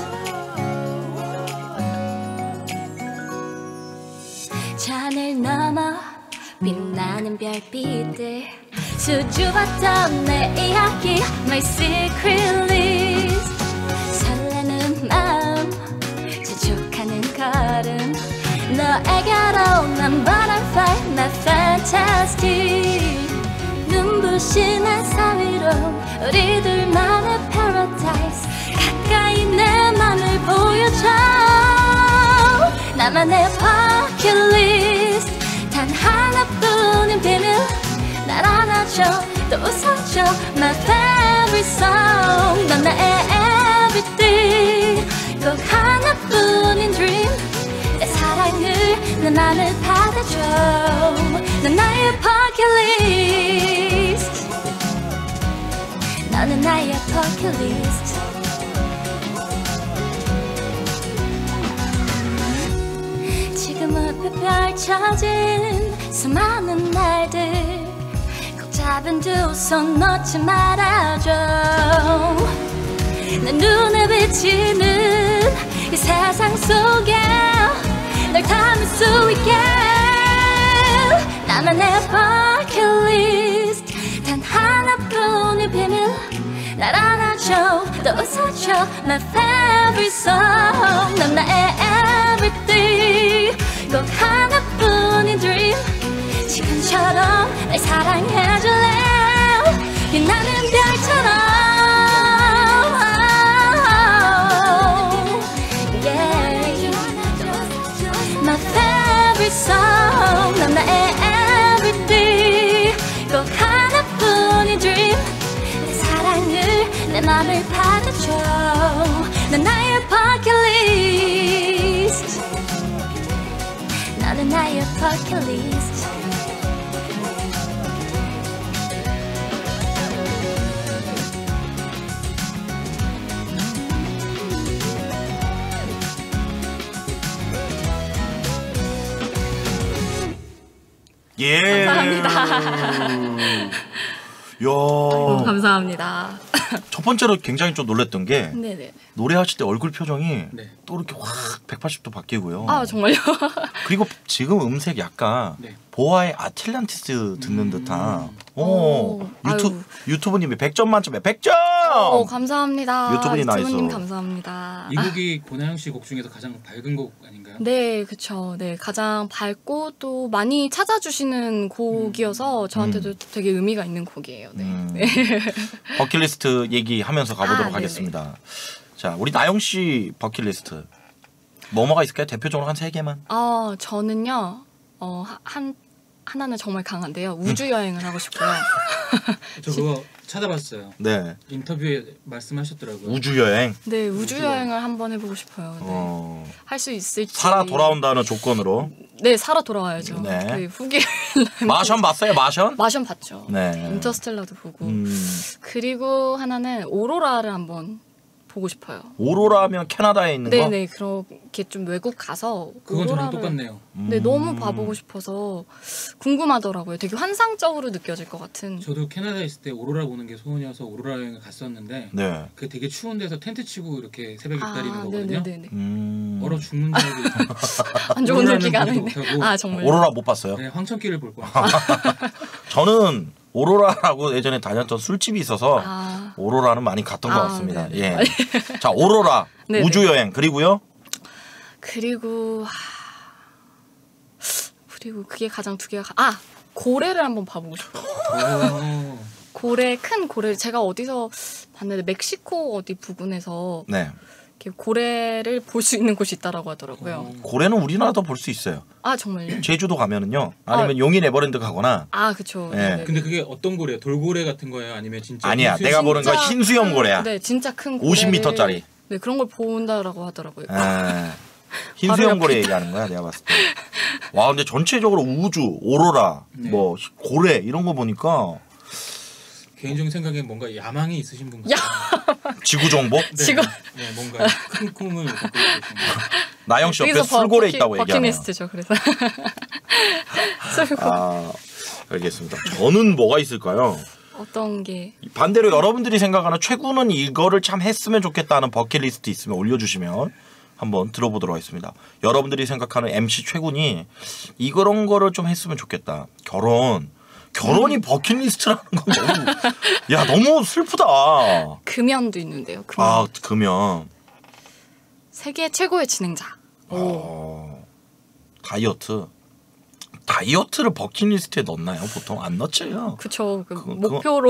하늘 넘어 빛나는 별빛들 수줍었던 내 이야기 My secret list 설레는 마음 재촉하는 걸음 너에게로 난 butterfly My fantastic 눈부신 햇살 위로 우리 둘만의 paradise 가까이 내 맘을 보여줘 나만의 버킷리스트 단 하나뿐인 비밀 날 안아줘 또 웃어줘 My favorite song 넌 나의 everything 꼭 하나뿐인 dream 내 사랑을 내 맘을 받아줘 넌 나의 버킷리스트 너는 나의 버킷리스트 지금은 펼쳐진 수많은 날들 꼭 잡은 두 손 놓지 말아줘 내 눈에 비치는 이 세상 속에 널 담을 수 있게 나만의 버킷리스트 단 하나뿐인 비밀 날 안아줘 또 웃어줘 My favorite song 넌 나의 everything 꼭 하나뿐인 dream 지금처럼 날 사랑해줄래 빛나는 별처럼 yeah. My favorite song 넌 나의 everything 꼭 하나뿐인 dream 내 사랑을 내 맘을 받아줘 넌 나의 버킷리스트 너는 나의 버킷리스트 예. 감사합니다. 야. 감사합니다. 첫 번째로 굉장히 좀 놀랐던 게 네네. 노래하실 때 얼굴 표정이 네. 또 이렇게 확 180도 바뀌고요. 아 정말요? 그리고 지금 음색 약간 네. 보아의 아틀란티스 듣는 듯한. 오, 유튜브님이 100점 만점에 100점. 감사합니다. 유튜브님 나이스. 유튜브님 감사합니다. 이 곡이 고나영 씨 곡 중에서 가장 밝은 곡 아닌가요? 네, 그렇죠. 네, 가장 밝고 또 많이 찾아주시는 곡이어서 저한테도 되게 의미가 있는 곡이에요. 네. 네. 버킷리스트 얘기하면서 가보도록 하겠습니다. 자, 우리 나영 씨 버킷리스트 뭐가 있을까요? 대표적으로 한 3개만. 저는요. 하나는 정말 강한데요. 우주 여행을 하고 싶고요. 저 그거 찾아봤어요. 네. 인터뷰에 말씀하셨더라고요. 우주 여행. 네, 우주 여행을 한번 해보고 싶어요. 네. 할 수 있을지. 살아 돌아온다는 조건으로. 네, 살아 돌아와야죠. 네. 그 후기. 마션 봤어요? 마션 봤죠. 네. 인터스텔라도 보고. 그리고 하나는 오로라를 한번 보고 싶어요. 오로라면 캐나다에 있는 거? 네네 그렇게 좀 외국 가서 그건 저랑 똑같네요. 네 너무 봐보고 싶어서 궁금하더라고요. 되게 환상적으로 느껴질 것 같은. 저도 캐나다에 있을 때 오로라 보는 게 소원이어서 오로라 여행을 갔었는데 네. 그 되게 추운 데서 텐트 치고 이렇게 새벽에 기다리는 거거든요. 네네네. 얼어 죽는 줄 알고 안 좋은 느끼가 아닌데. 아 정말. 오로라 못 봤어요? 네, 황천길을 볼 거야. 저는 오로라라고 예전에 다녔던 술집이 있어서 아. 오로라는 많이 갔던 것 같습니다. 네네. 예. 자 오로라 네네. 우주 여행 그리고요. 그리고 그게 가장 두 개가 고래를 한번 봐보고 싶어요. 고래 큰 고래 제가 어디서 봤는데 멕시코 어디 부근에서 네. 이렇게 고래를 볼 수 있는 곳이 있다라고 하더라고요. 고래는 우리나라도 볼 수 있어요. 아 정말요? 제주도 가면은요. 아니면 용인 에버랜드 가거나. 아 그쵸. 네. 근데 그게 어떤 고래요? 돌고래 같은 거예요? 아니면 진짜? 아니야. 내가 보는 건 흰수염 고래야. 네, 진짜 큰 고래. 50m짜리. 네, 그런 걸 본다라고 하더라고요. 흰수염 고래 얘기하는 거야, 내가 봤을 때. 와, 근데 전체적으로 우주, 오로라, 네. 뭐 고래 이런 거 보니까 개인적인 생각에 뭔가 야망이 있으신 분 같아요. 지구 정복? 네, 지금 네, 뭔가 큰 꿈을 갖고 계신 나영 씨 옆에 술고래 있다고 얘기하네요. 버킷리스트죠, 그래서. 술고. 알겠습니다. 저는 뭐가 있을까요? 어떤 게 반대로 여러분들이 생각하는 최고는 이거를 참 했으면 좋겠다는 버킷리스트 있으면 올려주시면 한번 들어보도록 하겠습니다. 여러분들이 생각하는 MC 최군이 이런 거를 좀 했으면 좋겠다. 결혼이 버킷리스트라는 건 너무 슬프다. 금연도 있는데요. 금연. 금연. 세계 최고의 진행자. 다이어트를 버킷리스트에 넣나요? 보통 안 넣죠. 그쵸. 목표로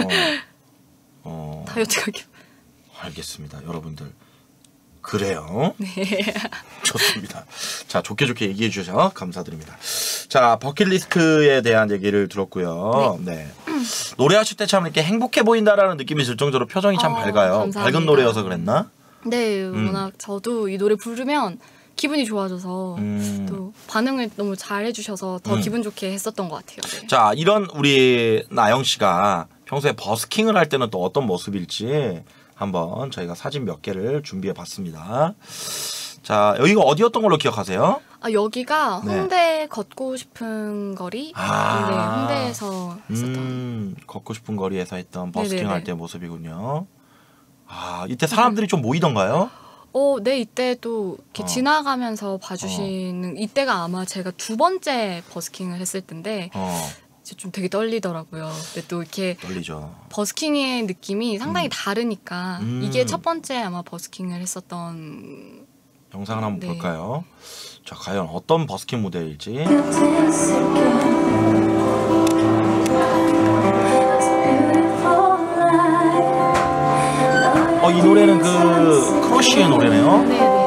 다이어트가 알겠습니다. 여러분들. 그래요. 네. 좋습니다. 자, 좋게 얘기해 주셔서 감사드립니다. 자, 버킷리스트에 대한 얘기를 들었고요. 네. 노래하실 때 참 이렇게 행복해 보인다라는 느낌이 들 정도로 표정이 참 밝아요. 감사합니다. 밝은 노래여서 그랬나? 네, 워낙 저도 이 노래 부르면 기분이 좋아져서 또 반응을 너무 잘 해주셔서 더 기분 좋게 했었던 것 같아요. 네. 자, 이런 우리 나영 씨가 평소에 버스킹을 할 때는 또 어떤 모습일지 한번 저희가 사진 몇 개를 준비해 봤습니다. 자, 여기가 어디였던 걸로 기억하세요? 여기가 홍대 걷고 싶은 거리? 네, 홍대에서 했었던. 걷고 싶은 거리에서 했던 버스킹 할 때 모습이군요. 이때 사람들이 좀 모이던가요? 네, 이때 또 이렇게 지나가면서 봐주시는 이때가 아마 제가 두 번째 버스킹을 했을 텐데 좀 되게 떨리더라고요. 근데 또 이렇게 떨리죠. 버스킹의 느낌이 상당히 다르니까 이게 첫 번째 아마 버스킹을 했었던 영상을 한번 볼까요? 자, 과연 어떤 버스킹 무대일지. 이 노래는 그 크러쉬의 노래네요. 네네.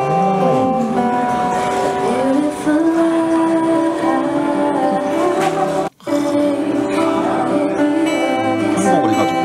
편곡을 해가지고.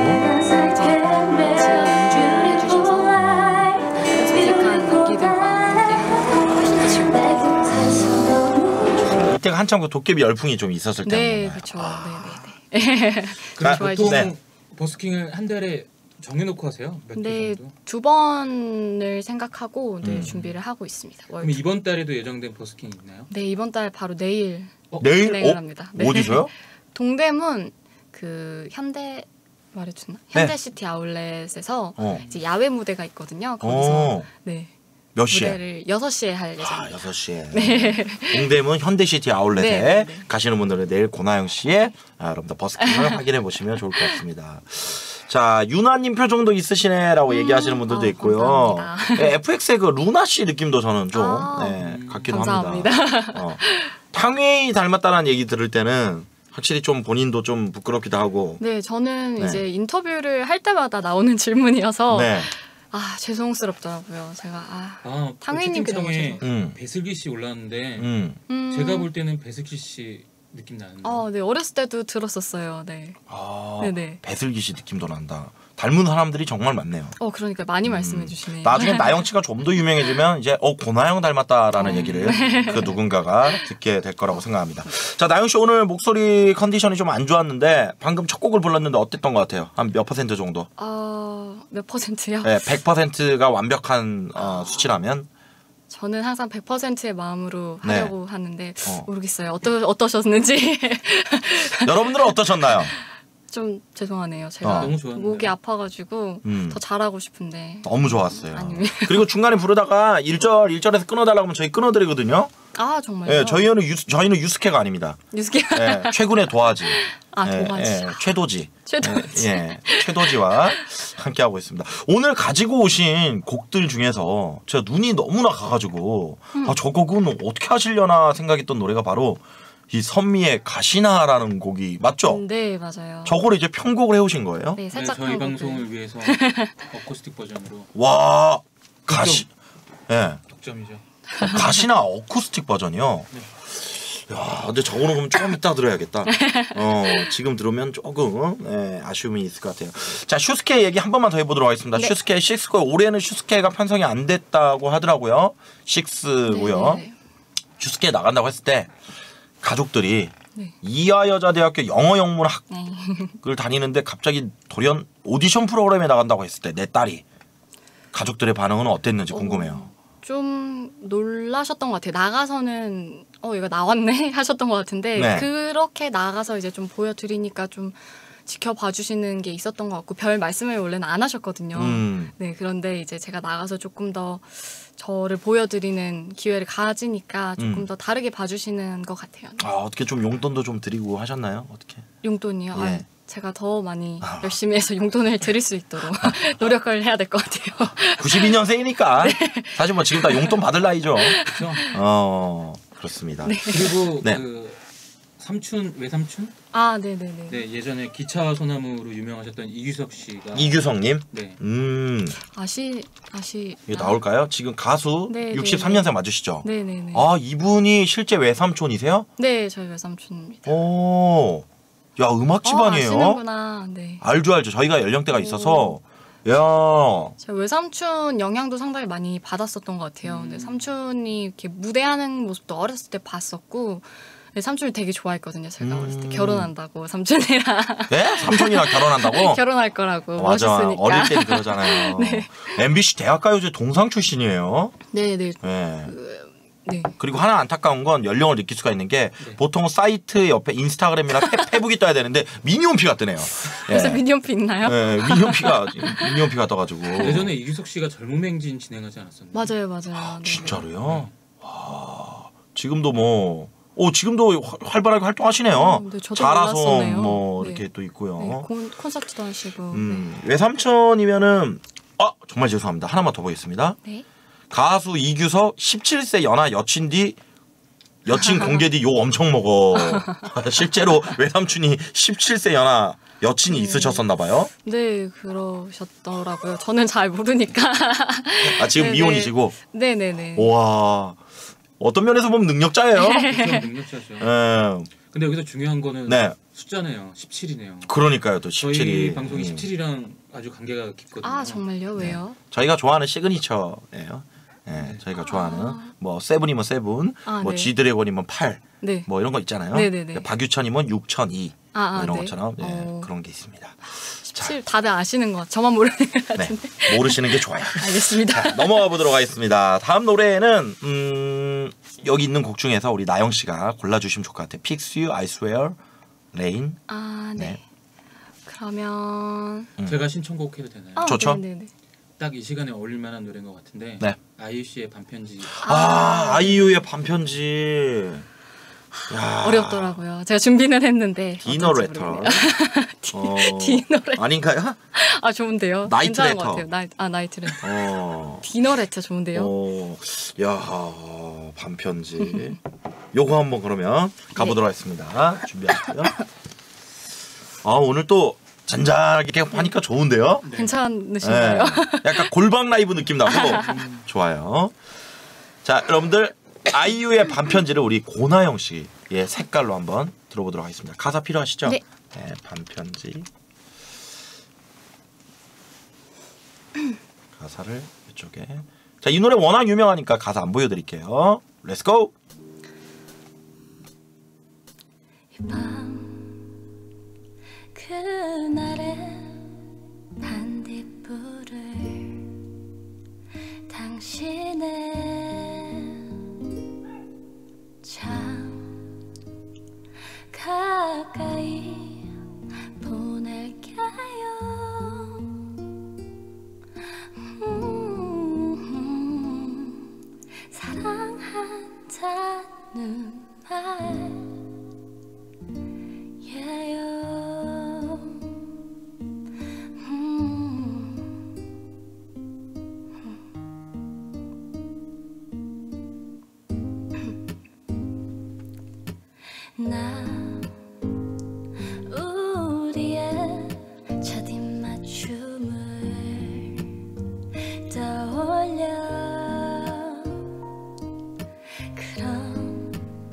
이때가 한참 그 도깨비 열풍이 좀 있었을 때. 네, 그렇죠. 네네네. 그럼 보통 버스킹을 한 달에 정해놓고 하세요? 몇 개 정도? 2번을 생각하고 준비를 하고 있습니다. 그럼 이번 달에도 예정된 버스킹 있나요? 네, 이번 달 바로 내일 내일 진행을 합니다. 네. 어디서요? 동대문 그 현대 말해주나? 현대시티 아울렛에서 이제 야외 무대가 있거든요. 거기서 몇 시에? 무대를 6시에 할 예정입니다. 6시에. 네. 동대문 현대시티 아울렛에 가시는 분들은 내일 고나영 씨의 여러분들 버스킹을 확인해 보시면 좋을 것 같습니다. 자, 유나님 표정도 있으시네라고 얘기하시는 분들도 있고요. FX의 그 루나 씨 느낌도 저는 좀 같기도 감사합니다. 합니다. 탕웨이 닮았다는 얘기 들을 때는 확실히 좀 본인도 좀 부끄럽기도 하고. 네, 저는 이제 인터뷰를 할 때마다 나오는 질문이어서 죄송스럽더라고요. 제가 탕웨이님 그동안 배슬기 씨 올라왔는데 제가 볼 때는 배슬기 씨 느낌 나는데. 네, 어렸을 때도 들었었어요. 네. 네네. 배슬기 씨 느낌도 난다. 닮은 사람들이 정말 많네요. 그러니까 많이 말씀해 주시네요. 나중에 나영 씨가 좀 더 유명해지면 이제 고나영 닮았다라는 얘기를 그 누군가가 듣게 될 거라고 생각합니다. 자, 나영 씨 오늘 목소리 컨디션이 좀 안 좋았는데 방금 첫 곡을 불렀는데 어땠던 것 같아요? 한 몇 퍼센트 정도? 몇 퍼센트요? 네, 100%가 완벽한 수치라면? 저는 항상 100%의 마음으로 하려고 하는데 모르겠어요. 어떠셨는지. 여러분들은 어떠셨나요? 좀 죄송하네요. 제가 너무 좋았네요. 목이 아파가지고 더 잘하고 싶은데 너무 좋았어요. 아니면... 그리고 중간에 부르다가 1절에서 끊어달라고 하면 저희 끊어드리거든요. 아 정말요? 네, 저희는 유스케가 아닙니다. 유스케. 네, 최군의 도화지. 도화지. 최도지. 최도지. 최도지와 함께 하고 있습니다. 오늘 가지고 오신 곡들 중에서 제가 눈이 너무나 가가지고 저 곡은 어떻게 하시려나 생각했던 노래가 바로 이 선미의 가시나라는 곡이 맞죠? 네, 맞아요. 저거를 이제 편곡을 해오신 거예요? 네, 살짝 저희 방송을 위해서 어쿠스틱 버전으로. 와, 독점이죠. 가시나 어쿠스틱 버전이요? 네. 야, 근데 저거는 그럼 조금 이따 들어야겠다. 지금 들으면 조금 아쉬움이 있을 것 같아요. 자, 슈스케 얘기 한 번만 더 해보도록 하겠습니다. 네. 슈스케 6고 올해는 슈스케가 편성이 안 됐다고 하더라고요. 6고요. 네. 슈스케 나간다고 했을 때 가족들이 이화여자대학교 영어영문학을 다니는데 갑자기 돌연 오디션 프로그램에 나간다고 했을 때 내 딸이 가족들의 반응은 어땠는지 궁금해요. 좀 놀라셨던 것 같아요. 나가서는 얘가 나왔네 하셨던 것 같은데 네. 그렇게 나가서 이제 좀 보여드리니까 좀 지켜봐 주시는 게 있었던 것 같고 별 말씀을 원래는 안 하셨거든요. 네, 그런데 이제 제가 나가서 조금 더 저를 보여드리는 기회를 가지니까 조금 더 다르게 봐주시는 것 같아요. 네. 어떻게 좀 용돈도 좀 드리고 하셨나요? 어떻게? 용돈이요? 예. 제가 더 많이 열심히 해서 용돈을 드릴 수 있도록 노력을 해야 될 것 같아요. 92년생이니까 네. 사실 뭐 지금 다 용돈 받을 나이죠. 그렇죠. 그렇습니다. 네. 그리고 네. 그 외삼촌? 네네네. 네, 예전에 기차 소나무로 유명하셨던 이규석 씨가. 이규성님. 네. 이게 나올까요? 지금 가수 네, 63년생 맞으시죠? 네네네. 이분이 실제 외삼촌이세요? 네, 저희 외삼촌입니다. 오, 야 음악 집안이에요. 아시는구나. 네. 알죠. 저희가 연령대가 있어서. 야. 제 외삼촌 영향도 상당히 많이 받았었던 것 같아요. 근데 삼촌이 이렇게 무대하는 모습도 어렸을 때 봤었고, 네, 삼촌을 되게 좋아했거든요. 제가 어렸을 때 결혼한다고 삼촌이랑. 네? 삼촌이랑 결혼한다고? 결혼할 거라고. 맞아. 멋있으니까. 어릴 때 그러잖아요. 네. MBC 대학가요제 동상 출신이에요. 네네. 네. 네. 그리고 하나 안타까운 건 연령을 느낄 수가 있는 게 보통 사이트 옆에 인스타그램이나 페북이 떠야 되는데 미니홈피가 뜨네요. 그래서 미니홈피 있나요? 네, 미니홈피가 떠가지고. 예전에 이규석 씨가 젊은 행진 진행하지 않았었나요? 맞아요. 진짜로요? 와, 지금도 지금도 활발하게 활동하시네요. 네, 저도 자라섬 몰랐었네요. 네. 이렇게 또 있고요. 네, 콘서트도 하시고. 외삼촌이면은 정말 죄송합니다. 하나만 더 보겠습니다. 네. 가수 이규석 17세 연하 여친 공개 뒤 욕 엄청 먹어. 실제로 외삼촌이 17세 연하 여친이 있으셨었나 봐요. 네, 그러셨더라고요. 저는 잘 모르니까. 지금 미혼이시고. 네네네. 와, 어떤 면에서 보면 능력자예요. 그렇죠, 능력자죠. 네. 근데 여기서 중요한 거는 네. 숫자네요. 17이네요. 그러니까요, 또 17이. 저희 방송이 17이랑 아주 관계가 깊거든요. 정말요? 왜요? 저희가 좋아하는 시그니처예요. 네, 저희가 좋아하는 뭐 세븐이면 세븐, 뭐 네. G드래곤이면 8, 네. 뭐 이런 거 있잖아요. 네네네. 박유천이면 6002, 뭐 이런 네. 것처럼 그런 게 있습니다. 17 다들 아시는 것 같아요. 저만 모르는 것 같은데. 모르시는 게 좋아요. 알겠습니다. 자, 넘어가 보도록 하겠습니다. 다음 노래는 여기 있는 곡 중에서 우리 나영 씨가 골라주시면 좋을 것 같아요. Fix You, I Swear, Rain. 네. 그러면 제가 신청곡 해도 되나요? 좋죠. 네네네. 딱 이 시간에 어울릴 만한 노래인 것 같은데. 네. 아이유 씨의 반편지. 아이유의 반편지. 야. 어렵더라고요. 제가 준비는 했는데. 디너 레터. 디너 레터. 아닌가요? 좋은데요. 나이트 괜찮은 레터. 것 같아요. 나이트 레터. 어. 디너 레터 좋은데요. 야, 반편지. 요거 한번 그러면 가보도록 하겠습니다. 준비하시고요. 오늘 또 잔잔하게 하니까 좋은데요? 괜찮으신가요? 약간 골방 라이브 느낌 나고 좋아요. 자, 여러분들 아이유의 반편지를 우리 고나영 씨의 색깔로 한번 들어보도록 하겠습니다. 가사 필요하시죠? 네. 반편지. 가사를 이쪽에. 자, 이 노래 워낙 유명하니까 가사 안 보여드릴게요. 렛츠 고. 그날의 반딧불을 당신의 참 가까이 보낼게요. 사랑한다는 말 나 우리의 첫 입맞춤을 떠올려 그럼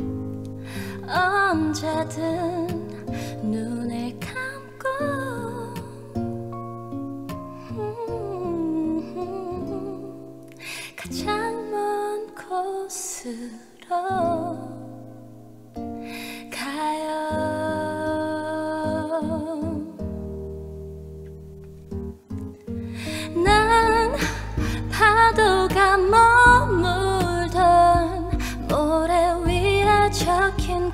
언제든 눈을 감고 가장 먼 곳으로 난 파도가 머물던 모래 위에 적힌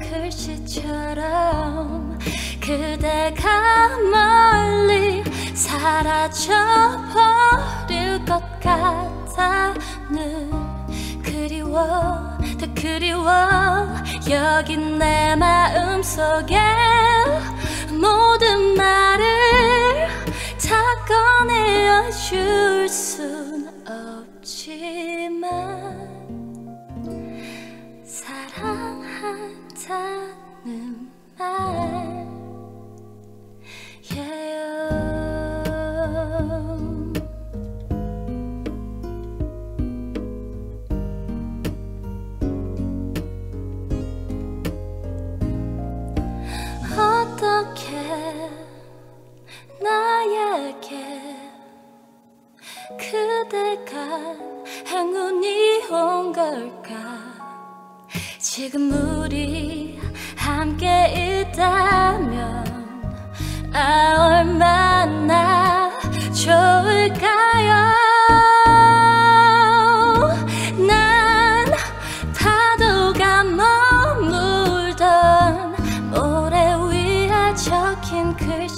글씨처럼 그대가 멀리 사라져버릴 것 같아 늘 그리워 더 그리워 여긴 내 마음속에 모든 말을 다 꺼내어 줄 순 없지만 사랑한다는 말 어떻게 나에게 그대가 행운이 온 걸까 지금 우리 함께 있다면 얼마나 좋을까요 난 파도가 머물던 모래 위에 적힌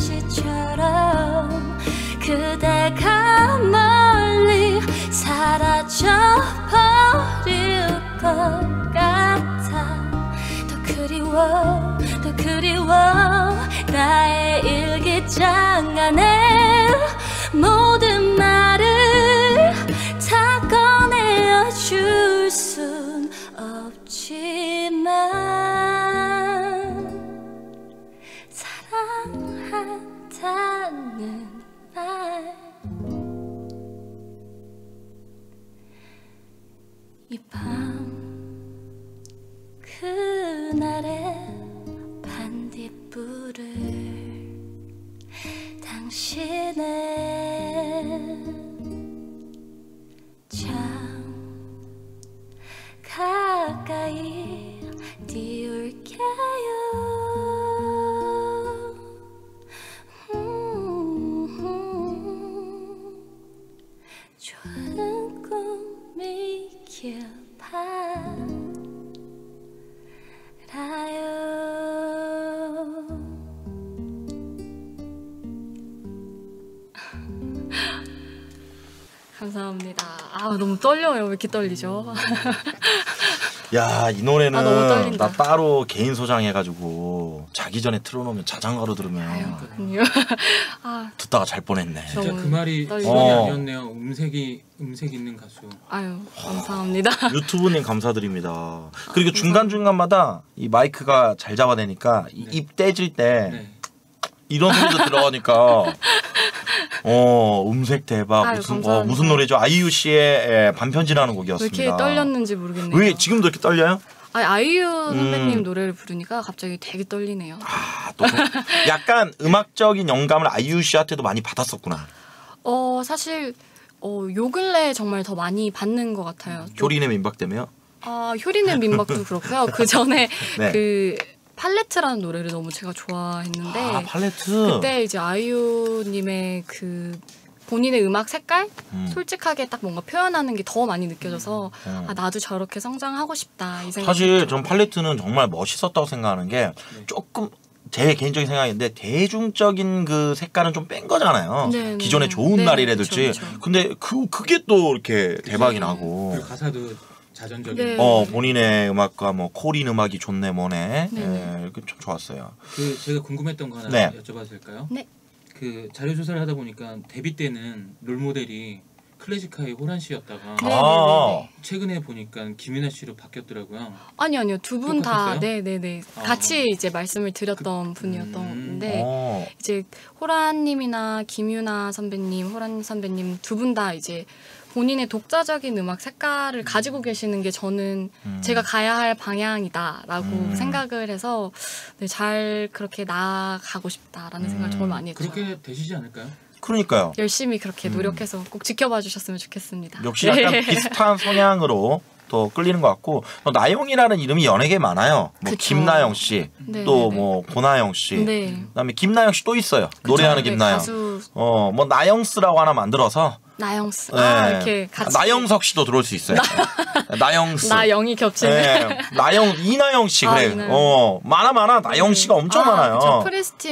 글씨처럼 그대가 멀리 사라져버릴 것 같아 더 그리워 나의 일기장 안에 모든 말을 다 꺼내어 줄 순 없지만 사랑한다는 말 이 밤 그날의 반딧불을 당신의 참 가까이 띄울게요 좋은 꿈이길 바라요 감사합니다. 아 너무 떨려요. 왜 이렇게 떨리죠? 야, 이 노래는 너무 떨린다. 나 따로 개인 소장해가지고 자기 전에 틀어놓으면 자장가로 들으면 아, 듣다가 잘 뻔했네. 진짜 그 말이 떨리네요. 아니었네요. 음색 있는 가수. 아유 감사합니다. 유튜브님 감사드립니다. 그리고 중간중간마다 이 마이크가 잘 잡아내니까 이 입 떼질 때 네. 이런 소리도 들어가니까 음색 대박. 아유, 무슨 노래죠? 아이유 씨의 반편지라는 왜 곡이었습니다. 이렇게 떨렸는지 모르겠네요. 왜 지금도 이렇게 떨려요? 아이유 선배님 노래를 부르니까 갑자기 되게 떨리네요. 또 약간 음악적인 영감을 아이유 씨한테도 많이 받았었구나. 사실 요 근래 정말 더 많이 받는 것 같아요. 효린의 민박 때문에요? 효린의 민박도 그렇고요. 그 전에 네. 그 팔레트라는 노래를 너무 제가 좋아했는데 팔레트. 그때 이제 아이유님의 그 본인의 음악 색깔 솔직하게 딱 뭔가 표현하는 게 더 많이 느껴져서 나도 저렇게 성장하고 싶다 이 생각이 사실 전 팔레트는 정말 멋있었다고 생각하는 게 조금 제 개인적인 생각인데 대중적인 그 색깔은 좀 뺀 거잖아요. 네, 기존에 네. 좋은 네, 날이라든지. 그쵸. 근데 그게 또 이렇게 대박이 나고. 그리고 가사도 자전적인. 네. 본인의 음악과 뭐 코린 음악이 좋네 뭐네. 네. 좀 좋았어요. 제가 궁금했던 거 하나 네. 여쭤봐도 될까요? 네. 그 자료 조사를 하다 보니까 데뷔 때는 롤 모델이 클래식하의 호란 씨였다가 네. 최근에 보니까 김윤아 씨로 바뀌었더라고요. 아니요 두 분 다 똑같았어요? 네네네 같이 이제 말씀을 드렸던 분이었던데 이제 호란님이나 김유나 선배님, 호란 선배님 두 분 다 이제 본인의 독자적인 음악 색깔을 가지고 계시는 게 저는 제가 가야 할 방향이다라고 생각을 해서 네, 잘 그렇게 나아가고 싶다라는 생각을 정말 많이 했죠. 그렇게 되시지 않을까요? 그러니까요. 열심히 그렇게 노력해서 꼭 지켜봐 주셨으면 좋겠습니다. 역시 약간 비슷한 성향으로 또 끌리는 것 같고 나영이라는 이름이 연예계에 많아요. 뭐 그쵸. 김나영 씨, 네, 또 네, 뭐 고나영 씨, 네. 그다음에 김나영 씨 또 있어요. 노래하는 네, 김나영. 가수 뭐 나영스라고 하나 만들어서 나영스 네. 이렇게 같이 나영석 씨도 들어올 수 있어요. 나영스. 나영이 겹치네. 네. 이나영 씨 그래. 이나영. 많아. 나영 씨가 엄청 많아요. 그쵸.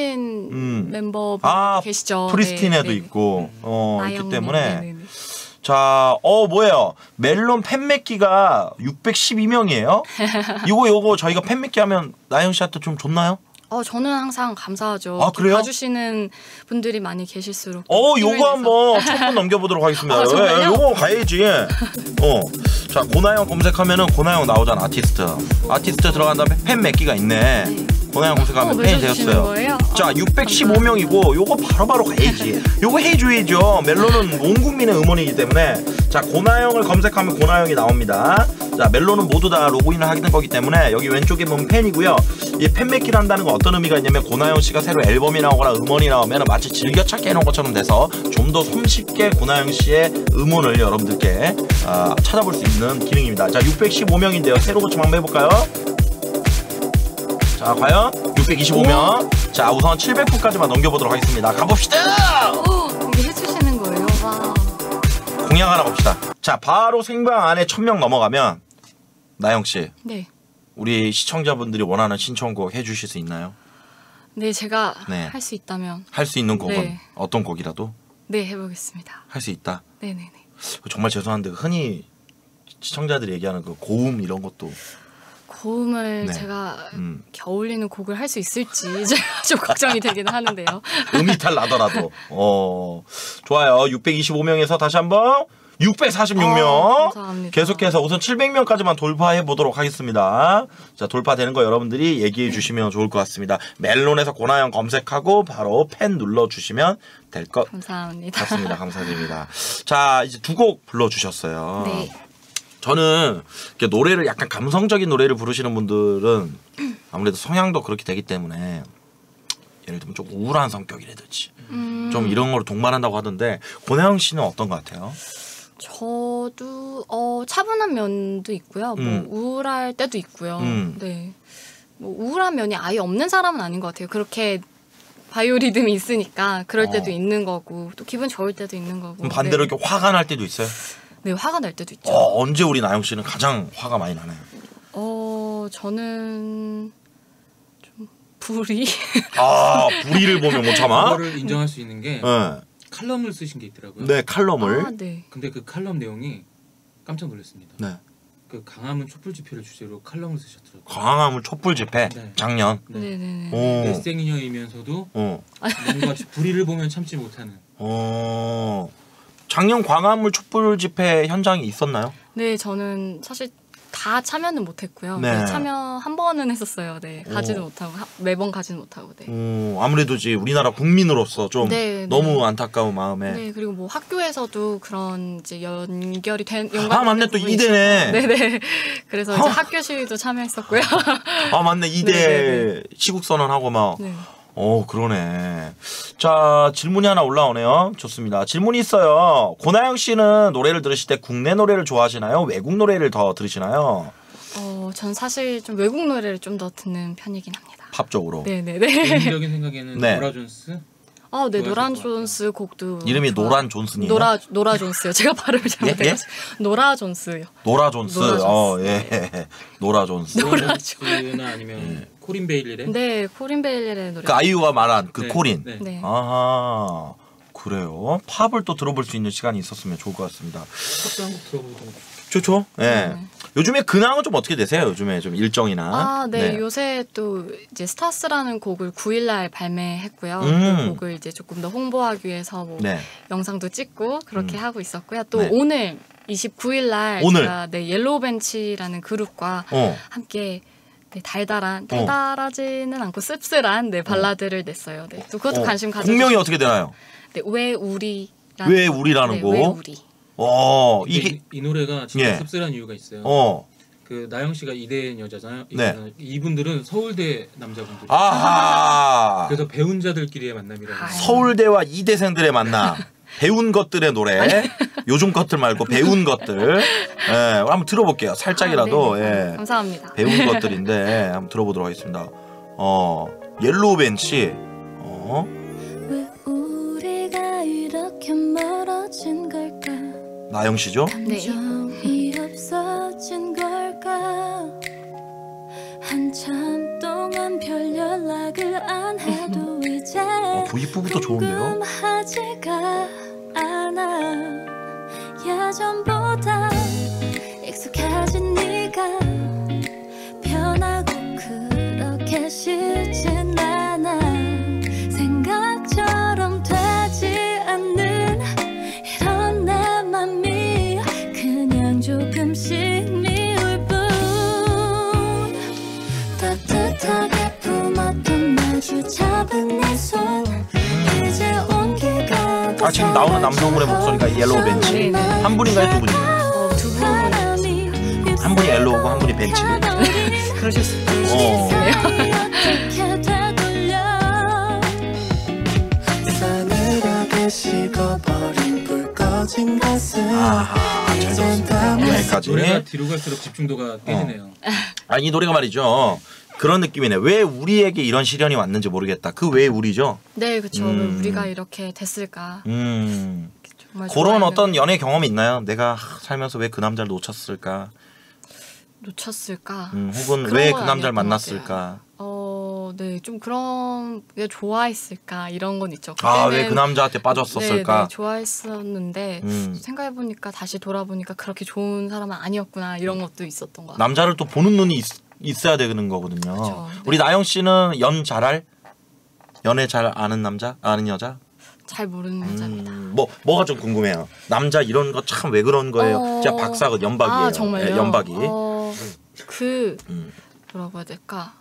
프리스틴 멤버 계시죠. 프리스틴에도 네, 있고 있기 나영님. 때문에 네네네. 자, 뭐예요? 멜론 팬맺기가 612명이에요? 요거 저희가 팬맺기 하면 나영 씨한테 좀 좋나요? 저는 항상 감사하죠. 아, 그래요? 봐주시는 분들이 많이 계실수록. 요거 한번 첫 번 넘겨보도록 하겠습니다. 정말요? 요거 가야지. 자, 고나영 검색하면은 고나영 나오잖아, 아티스트 들어간 다음에 팬맺기가 있네. 고나영 검색하면 팬이 되었어요. 거예요? 자, 615명이고 요거 바로바로 가야지. 요거 해줘야죠. 멜론은 온 국민의 음원이기 때문에. 자, 고나영을 검색하면 고나영이 나옵니다. 자, 멜론은 모두 다 로그인을 하게 된 거기 때문에 여기 왼쪽에 보면 팬이고요. 이 팬맺기를 한다는 건 어떤 의미가 있냐면 고나영 씨가 새로 앨범이 나오거나 음원이 나오면 마치 즐겨찾기 해놓은 것처럼 돼서 좀 더 손쉽게 고나영 씨의 음원을 여러분들께 찾아볼 수 있는 기능입니다. 자, 615명인데요. 새로 고침 한번 해볼까요? 자, 과연 625명. 자, 우선 700분까지만 넘겨보도록 하겠습니다. 가봅시다. 이게 해주시는 거예요. 와. 공약 하나 봅시다. 자, 바로 생방 안에 1000명 넘어가면 나영 씨, 네. 우리 시청자분들이 원하는 신청곡 해주실 수 있나요? 네, 제가 네. 할 수 있다면. 할 수 있는 곡은 네. 어떤 곡이라도 네, 해보겠습니다. 할 수 있다. 네네네. 정말 죄송한데 흔히 시청자들이 얘기하는 그 고음 이런 것도 고음을 네. 제가 이렇게 어울리는 곡을 할 수 있을지 좀 걱정이 되기는 하는데요. 음이탈 나더라도 좋아요. 625명에서 다시 한번 646명 감사합니다. 계속해서 우선 700명까지만 돌파해 보도록 하겠습니다. 자, 돌파되는 거 여러분들이 얘기해 주시면 좋을 것 같습니다. 멜론에서 고나영 검색하고 바로 팬 눌러주시면 될 것 감사합니다. 같습니다. 감사드립니다. 자, 이제 두 곡 불러주셨어요. 네. 저는 이렇게 노래를 약간 감성적인 노래를 부르시는 분들은 아무래도 성향도 그렇게 되기 때문에 예를 들면 좀 우울한 성격이라든지 좀 이런 거로 동반한다고 하던데 고나영 씨는 어떤 것 같아요? 저도 차분한 면도 있고요. 뭐 우울할 때도 있고요. 네. 뭐 우울한 면이 아예 없는 사람은 아닌 것 같아요. 그렇게 바이오리듬이 있으니까 그럴 때도 있는 거고 또 기분 좋을 때도 있는 거고. 그럼 반대로 네. 이렇게 화가 날 때도 있어요? 네, 화가 날 때도 있죠. 언제 우리 나영 씨는 가장 화가 많이 나나요? 저는 좀 불이. 불의를 보면 못 참아? 그거를 인정할 수 있는 게 네. 칼럼을 쓰신 게 있더라고요. 네, 칼럼을. 네. 근데 그 칼럼 내용이 깜짝 놀랐습니다. 네. 그 강화문 촛불 집회를 주제로 칼럼을 쓰셨더라고요. 광화문 촛불 집회 네. 작년. 네네네. 오. 넷생이녀이면서도 어. 뭔가 불의를 보면 참지 못하는. 작년 광화문 촛불 집회 현장이 있었나요? 네, 저는 사실 다 참여는 못했고요. 네. 참여 한 번은 했었어요. 네, 가지는 못하고 매번 가지는 못하고. 네. 아무래도 이제 우리나라 국민으로서 좀 네, 너무 네. 안타까운 마음에. 네, 그리고 뭐 학교에서도 그런 이제 연결이 된 맞네, 또 이대네. 네네. 그래서 이제 학교 시위도 참여했었고요. 맞네, 이대 네, 네, 시국선언하고 막. 네. 그러네. 자, 질문이 하나 올라오네요. 좋습니다. 질문이 있어요. 고나영 씨는 노래를 들으실 때 국내 노래를 좋아하시나요? 외국 노래를 더 들으시나요? 전 사실 좀 외국 노래를 좀 더 듣는 편이긴 합니다. 팝 쪽으로. 네네네. 개인적인 생각에는 네. 노라 존스. 네, 노란 존스 곡도 이름이 노란 존슨이에요? 노라 존스요. 제가 발음을 잘못해가지고 노라 존스요. 노라 존스. 노라 존스. 예. 노라 존스. 노라 존스나 아니면 코린 베일리의? 네, 코린 베일리의 노래. 그 아이유가 말한 그 네. 코린. 네. 네. 아하. 그래요. 팝을 또 들어볼 수 있는 시간이 있었으면 좋을 것 같습니다. 팝도 한곡 들어보고 좋죠. 예. 요즘에 근황은 좀 어떻게 되세요? 요즘에 좀 일정이나. 네. 요새 또 이제 스타스라는 곡을 9일날 발매했고요. 그 곡을 이제 조금 더 홍보하기 위해서 뭐 영상도 찍고 그렇게 하고 있었고요. 또 오늘 29일날 제가 옐로우 벤치라는 그룹과 함께 달달하지는 않고 씁쓸한 발라드를 냈어요. 네, 또 그것도 관심 가져. 곡명이 어떻게 되나요? 네, 왜 우리라는 곡. 왜 우리. 이 노래가 진짜 씁쓸한 이유가 있어요. 그 나영 씨가 이대인 여자잖아요. 이분들은 서울대 남자분들. 그래서 배운 자들끼리의 만남이라고. 서울대와 이대생들의 만남. 배운 것들의 노래. 요즘 것들 말고 배운 것들. 한번 들어볼게요. 살짝이라도. 감사합니다. 배운 것들인데 한번 들어보도록 하겠습니다. 옐로우 벤치. 왜 우리가 이렇게 멀어진 걸까? 나영 씨죠? 감정이 없어진 걸까? 한참 동안 별 연락을 안 해도 이제 도입부부터 좋은데요? 궁금하지가 않아. 예전보다 익숙해진 네가 변하고 그렇게 싫진 않아. 생각처럼 되지 않는 이런 내 맘이 그냥 조금씩 미울 뿐. 따뜻하게 품었던 마주 잡은 내 손 이제 온기가 다 지금 나오는 남성분의 목소리가 옐로우 벤치. 한 분인가요? 두 분인가요? 두 분. 한 분이 옐로우고 한 분이 벤치. 그러실 수 있어요. 식어버린 불 꺼진 가슴. 잘 들었습니다. 여기까지. 노래가 뒤로 갈수록 집중도가 깨지네요. 이 노래가 말이죠. 그런 느낌이네. 왜 우리에게 이런 시련이 왔는지 모르겠다. 그 왜 우리죠? 네, 그렇죠. 왜 우리가 이렇게 됐을까? 정말 그런 어떤 연애 경험이 있나요? 내가 살면서 왜 그 남자를 놓쳤을까? 혹은 왜 그 남자를 만났을까? 네, 좀 그런 게 좋아했을까 이런 건 있죠. 왜 그 남자한테 빠졌었을까? 네, 좋아했었는데 생각해 보니까 다시 돌아보니까 그렇게 좋은 사람은 아니었구나 이런 것도 있었던 것 같아요. 남자를 또 보는 눈이 있어야 되는 거거든요. 그렇죠. 네. 우리 나영 씨는 연애 잘 아는 남자, 아는 여자? 잘 모르는 여자입니다. 뭐가 좀 궁금해요. 남자 이런 거 참 왜 그런 거예요? 제가 박사가 연박이에요. 정말요? 연박이. 뭐라고 해야 될까?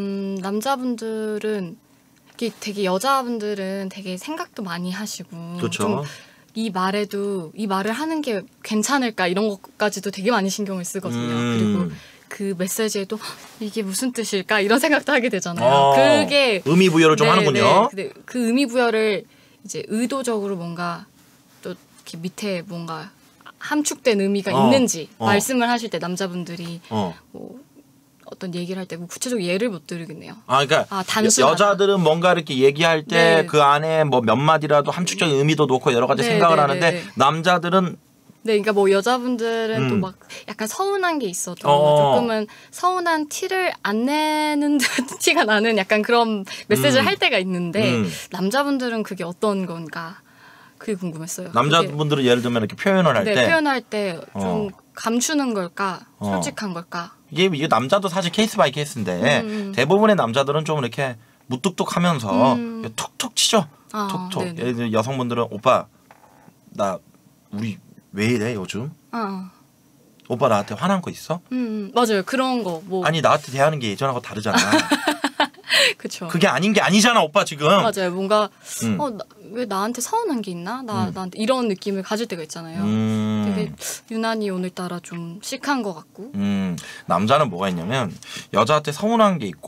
남자분들은 되게 여자분들은 되게 생각도 많이 하시고 그렇죠. 좀 이 말을 하는 게 괜찮을까 이런 것까지도 되게 많이 신경을 쓰거든요. 그리고 그 메시지에도 이게 무슨 뜻일까 이런 생각도 하게 되잖아요. 그게 의미 부여를 좀 하는군요. 근데 그 의미 부여를 이제 의도적으로 뭔가 또 이렇게 밑에 뭔가 함축된 의미가 있는지 말씀을 하실 때 남자분들이 뭐 어떤 얘기를 할 때 뭐 구체적 예를 못 드리겠네요. 그러니까 단순하다. 여자들은 뭔가 이렇게 얘기할 때 그 안에 뭐 몇 마디라도 함축적인 의미도 놓고 여러 가지 생각을 하는데 남자들은 그러니까 뭐 여자분들은 또 막 약간 서운한 게 있어도 조금은 서운한 티를 안 내는 티가 나는 약간 그런 메시지를 할 때가 있는데 남자분들은 그게 어떤 건가 그게 궁금했어요. 남자분들은 예를 들면 이렇게 표현을 할 때 표현할 때 좀 감추는 걸까 솔직한 걸까 이게 남자도 사실 케이스 바이 케이스인데 대부분의 남자들은 좀 이렇게 무뚝뚝하면서 툭툭 치죠. 툭툭. 예를 들어 여성분들은 오빠 나 우리 왜 이래 요즘? 오빠 나한테 화난 거 있어? 맞아요. 그런 거 뭐 아니 나한테 대하는 게 예전하고 다르잖아. 그쵸. 그게 아닌 게 아니잖아 오빠 지금. 맞아요. 뭔가 왜 나한테 서운한 게 있나? 나한테 이런 느낌을 가질 때가 있잖아요. 되게 유난히 오늘따라 좀 시크한 것 같고. 남자는 뭐가 있냐면 여자한테 서운한 게 있고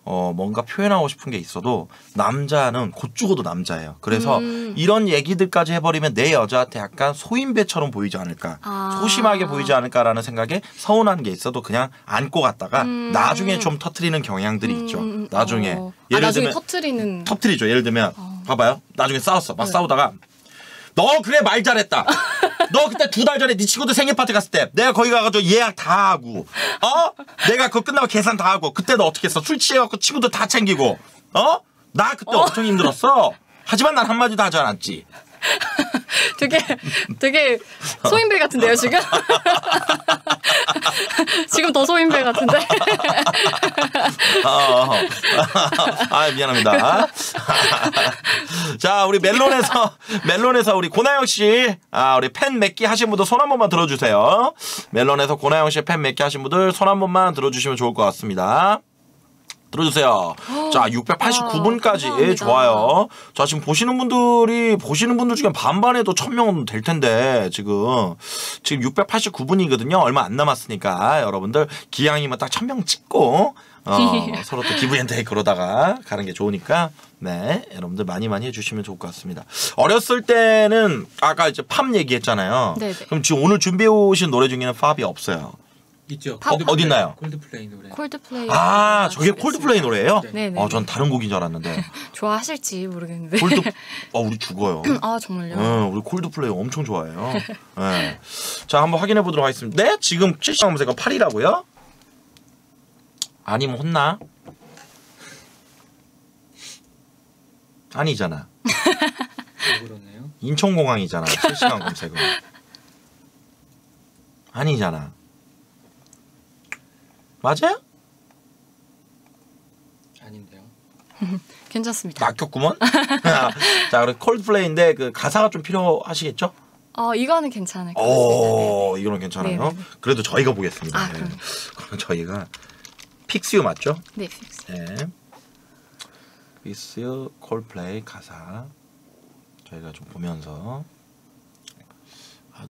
뭔가 표현하고 싶은 게 있어도 남자는 곧 죽어도 남자예요. 그래서 이런 얘기들까지 해버리면 내 여자한테 약간 소인배처럼 보이지 않을까, 소심하게 보이지 않을까라는 생각에 서운한 게 있어도 그냥 안고 갔다가 나중에 좀 터트리는 경향들이 있죠. 나중에 예를 들면 터트리죠. 예를 들면 봐봐요. 나중에 싸웠어. 막 싸우다가 너 그래 말 잘했다. 너 그때 2달 전에 네 친구들 생일 파티 갔을 때 내가 거기 가가지고 예약 다 하고 내가 그거 끝나고 계산 다 하고 그때 너 어떻게 했어? 술 취해갖고 친구들 다 챙기고 나 그때 엄청 힘들었어. 하지만 난 한마디도 하지 않았지. 되게 소인배 같은데요 지금? 지금 더 소인배 같은데? 미안합니다. 자, 우리 멜론에서 우리 고나영 씨, 우리 팬 맺기 하신 분들 손 한 번만 들어주세요. 멜론에서 고나영 씨 팬 맺기 하신 분들 손 한 번만 들어주시면 좋을 것 같습니다. 들어주세요. 자, 689분까지 좋아요. 자, 지금 보시는 분들 중에 반반에도 1000명은 될 텐데 지금 689분이거든요. 얼마 안 남았으니까 여러분들 기왕이면 딱 1000명 찍고 서로 또 기브앤테이크 그러다가 가는 게 좋으니까 네, 여러분들 많이 해주시면 좋을 것 같습니다. 어렸을 때는 아까 이제 팝 얘기했잖아요. 네네. 그럼 지금 오늘 준비해 오신 노래 중에는 팝이 없어요. 있죠. 어디 있나요? 콜드플레이 노래. 콜드플레이. 저게 콜드플레이 노래예요? 네. 전 다른 곡인 줄 알았는데. 좋아하실지 모르겠는데. 우리 죽어요. 정말요? 우리 콜드플레이 엄청 좋아해요. 네. 자, 한번 확인해 보도록 하겠습니다. 네, 지금 실시간 검색어 8이라고요? 아니면 혼나? 아니잖아. 그러네요. 인천공항이잖아. 실시간 검색어. 아니잖아. 맞아요? 아닌데요. 괜찮습니다. 막혔구먼. 자, 그럼 콜드플레이인데 그 가사가 좀 필요하시겠죠? 이거는 괜찮을 것 같습니다. 이거는 괜찮아요. 네네. 그래도 저희가 보겠습니다. 그럼 저희가 픽스유 맞죠? 네, 픽스. 네. 픽스유 콜드플레이 가사 저희가 좀 보면서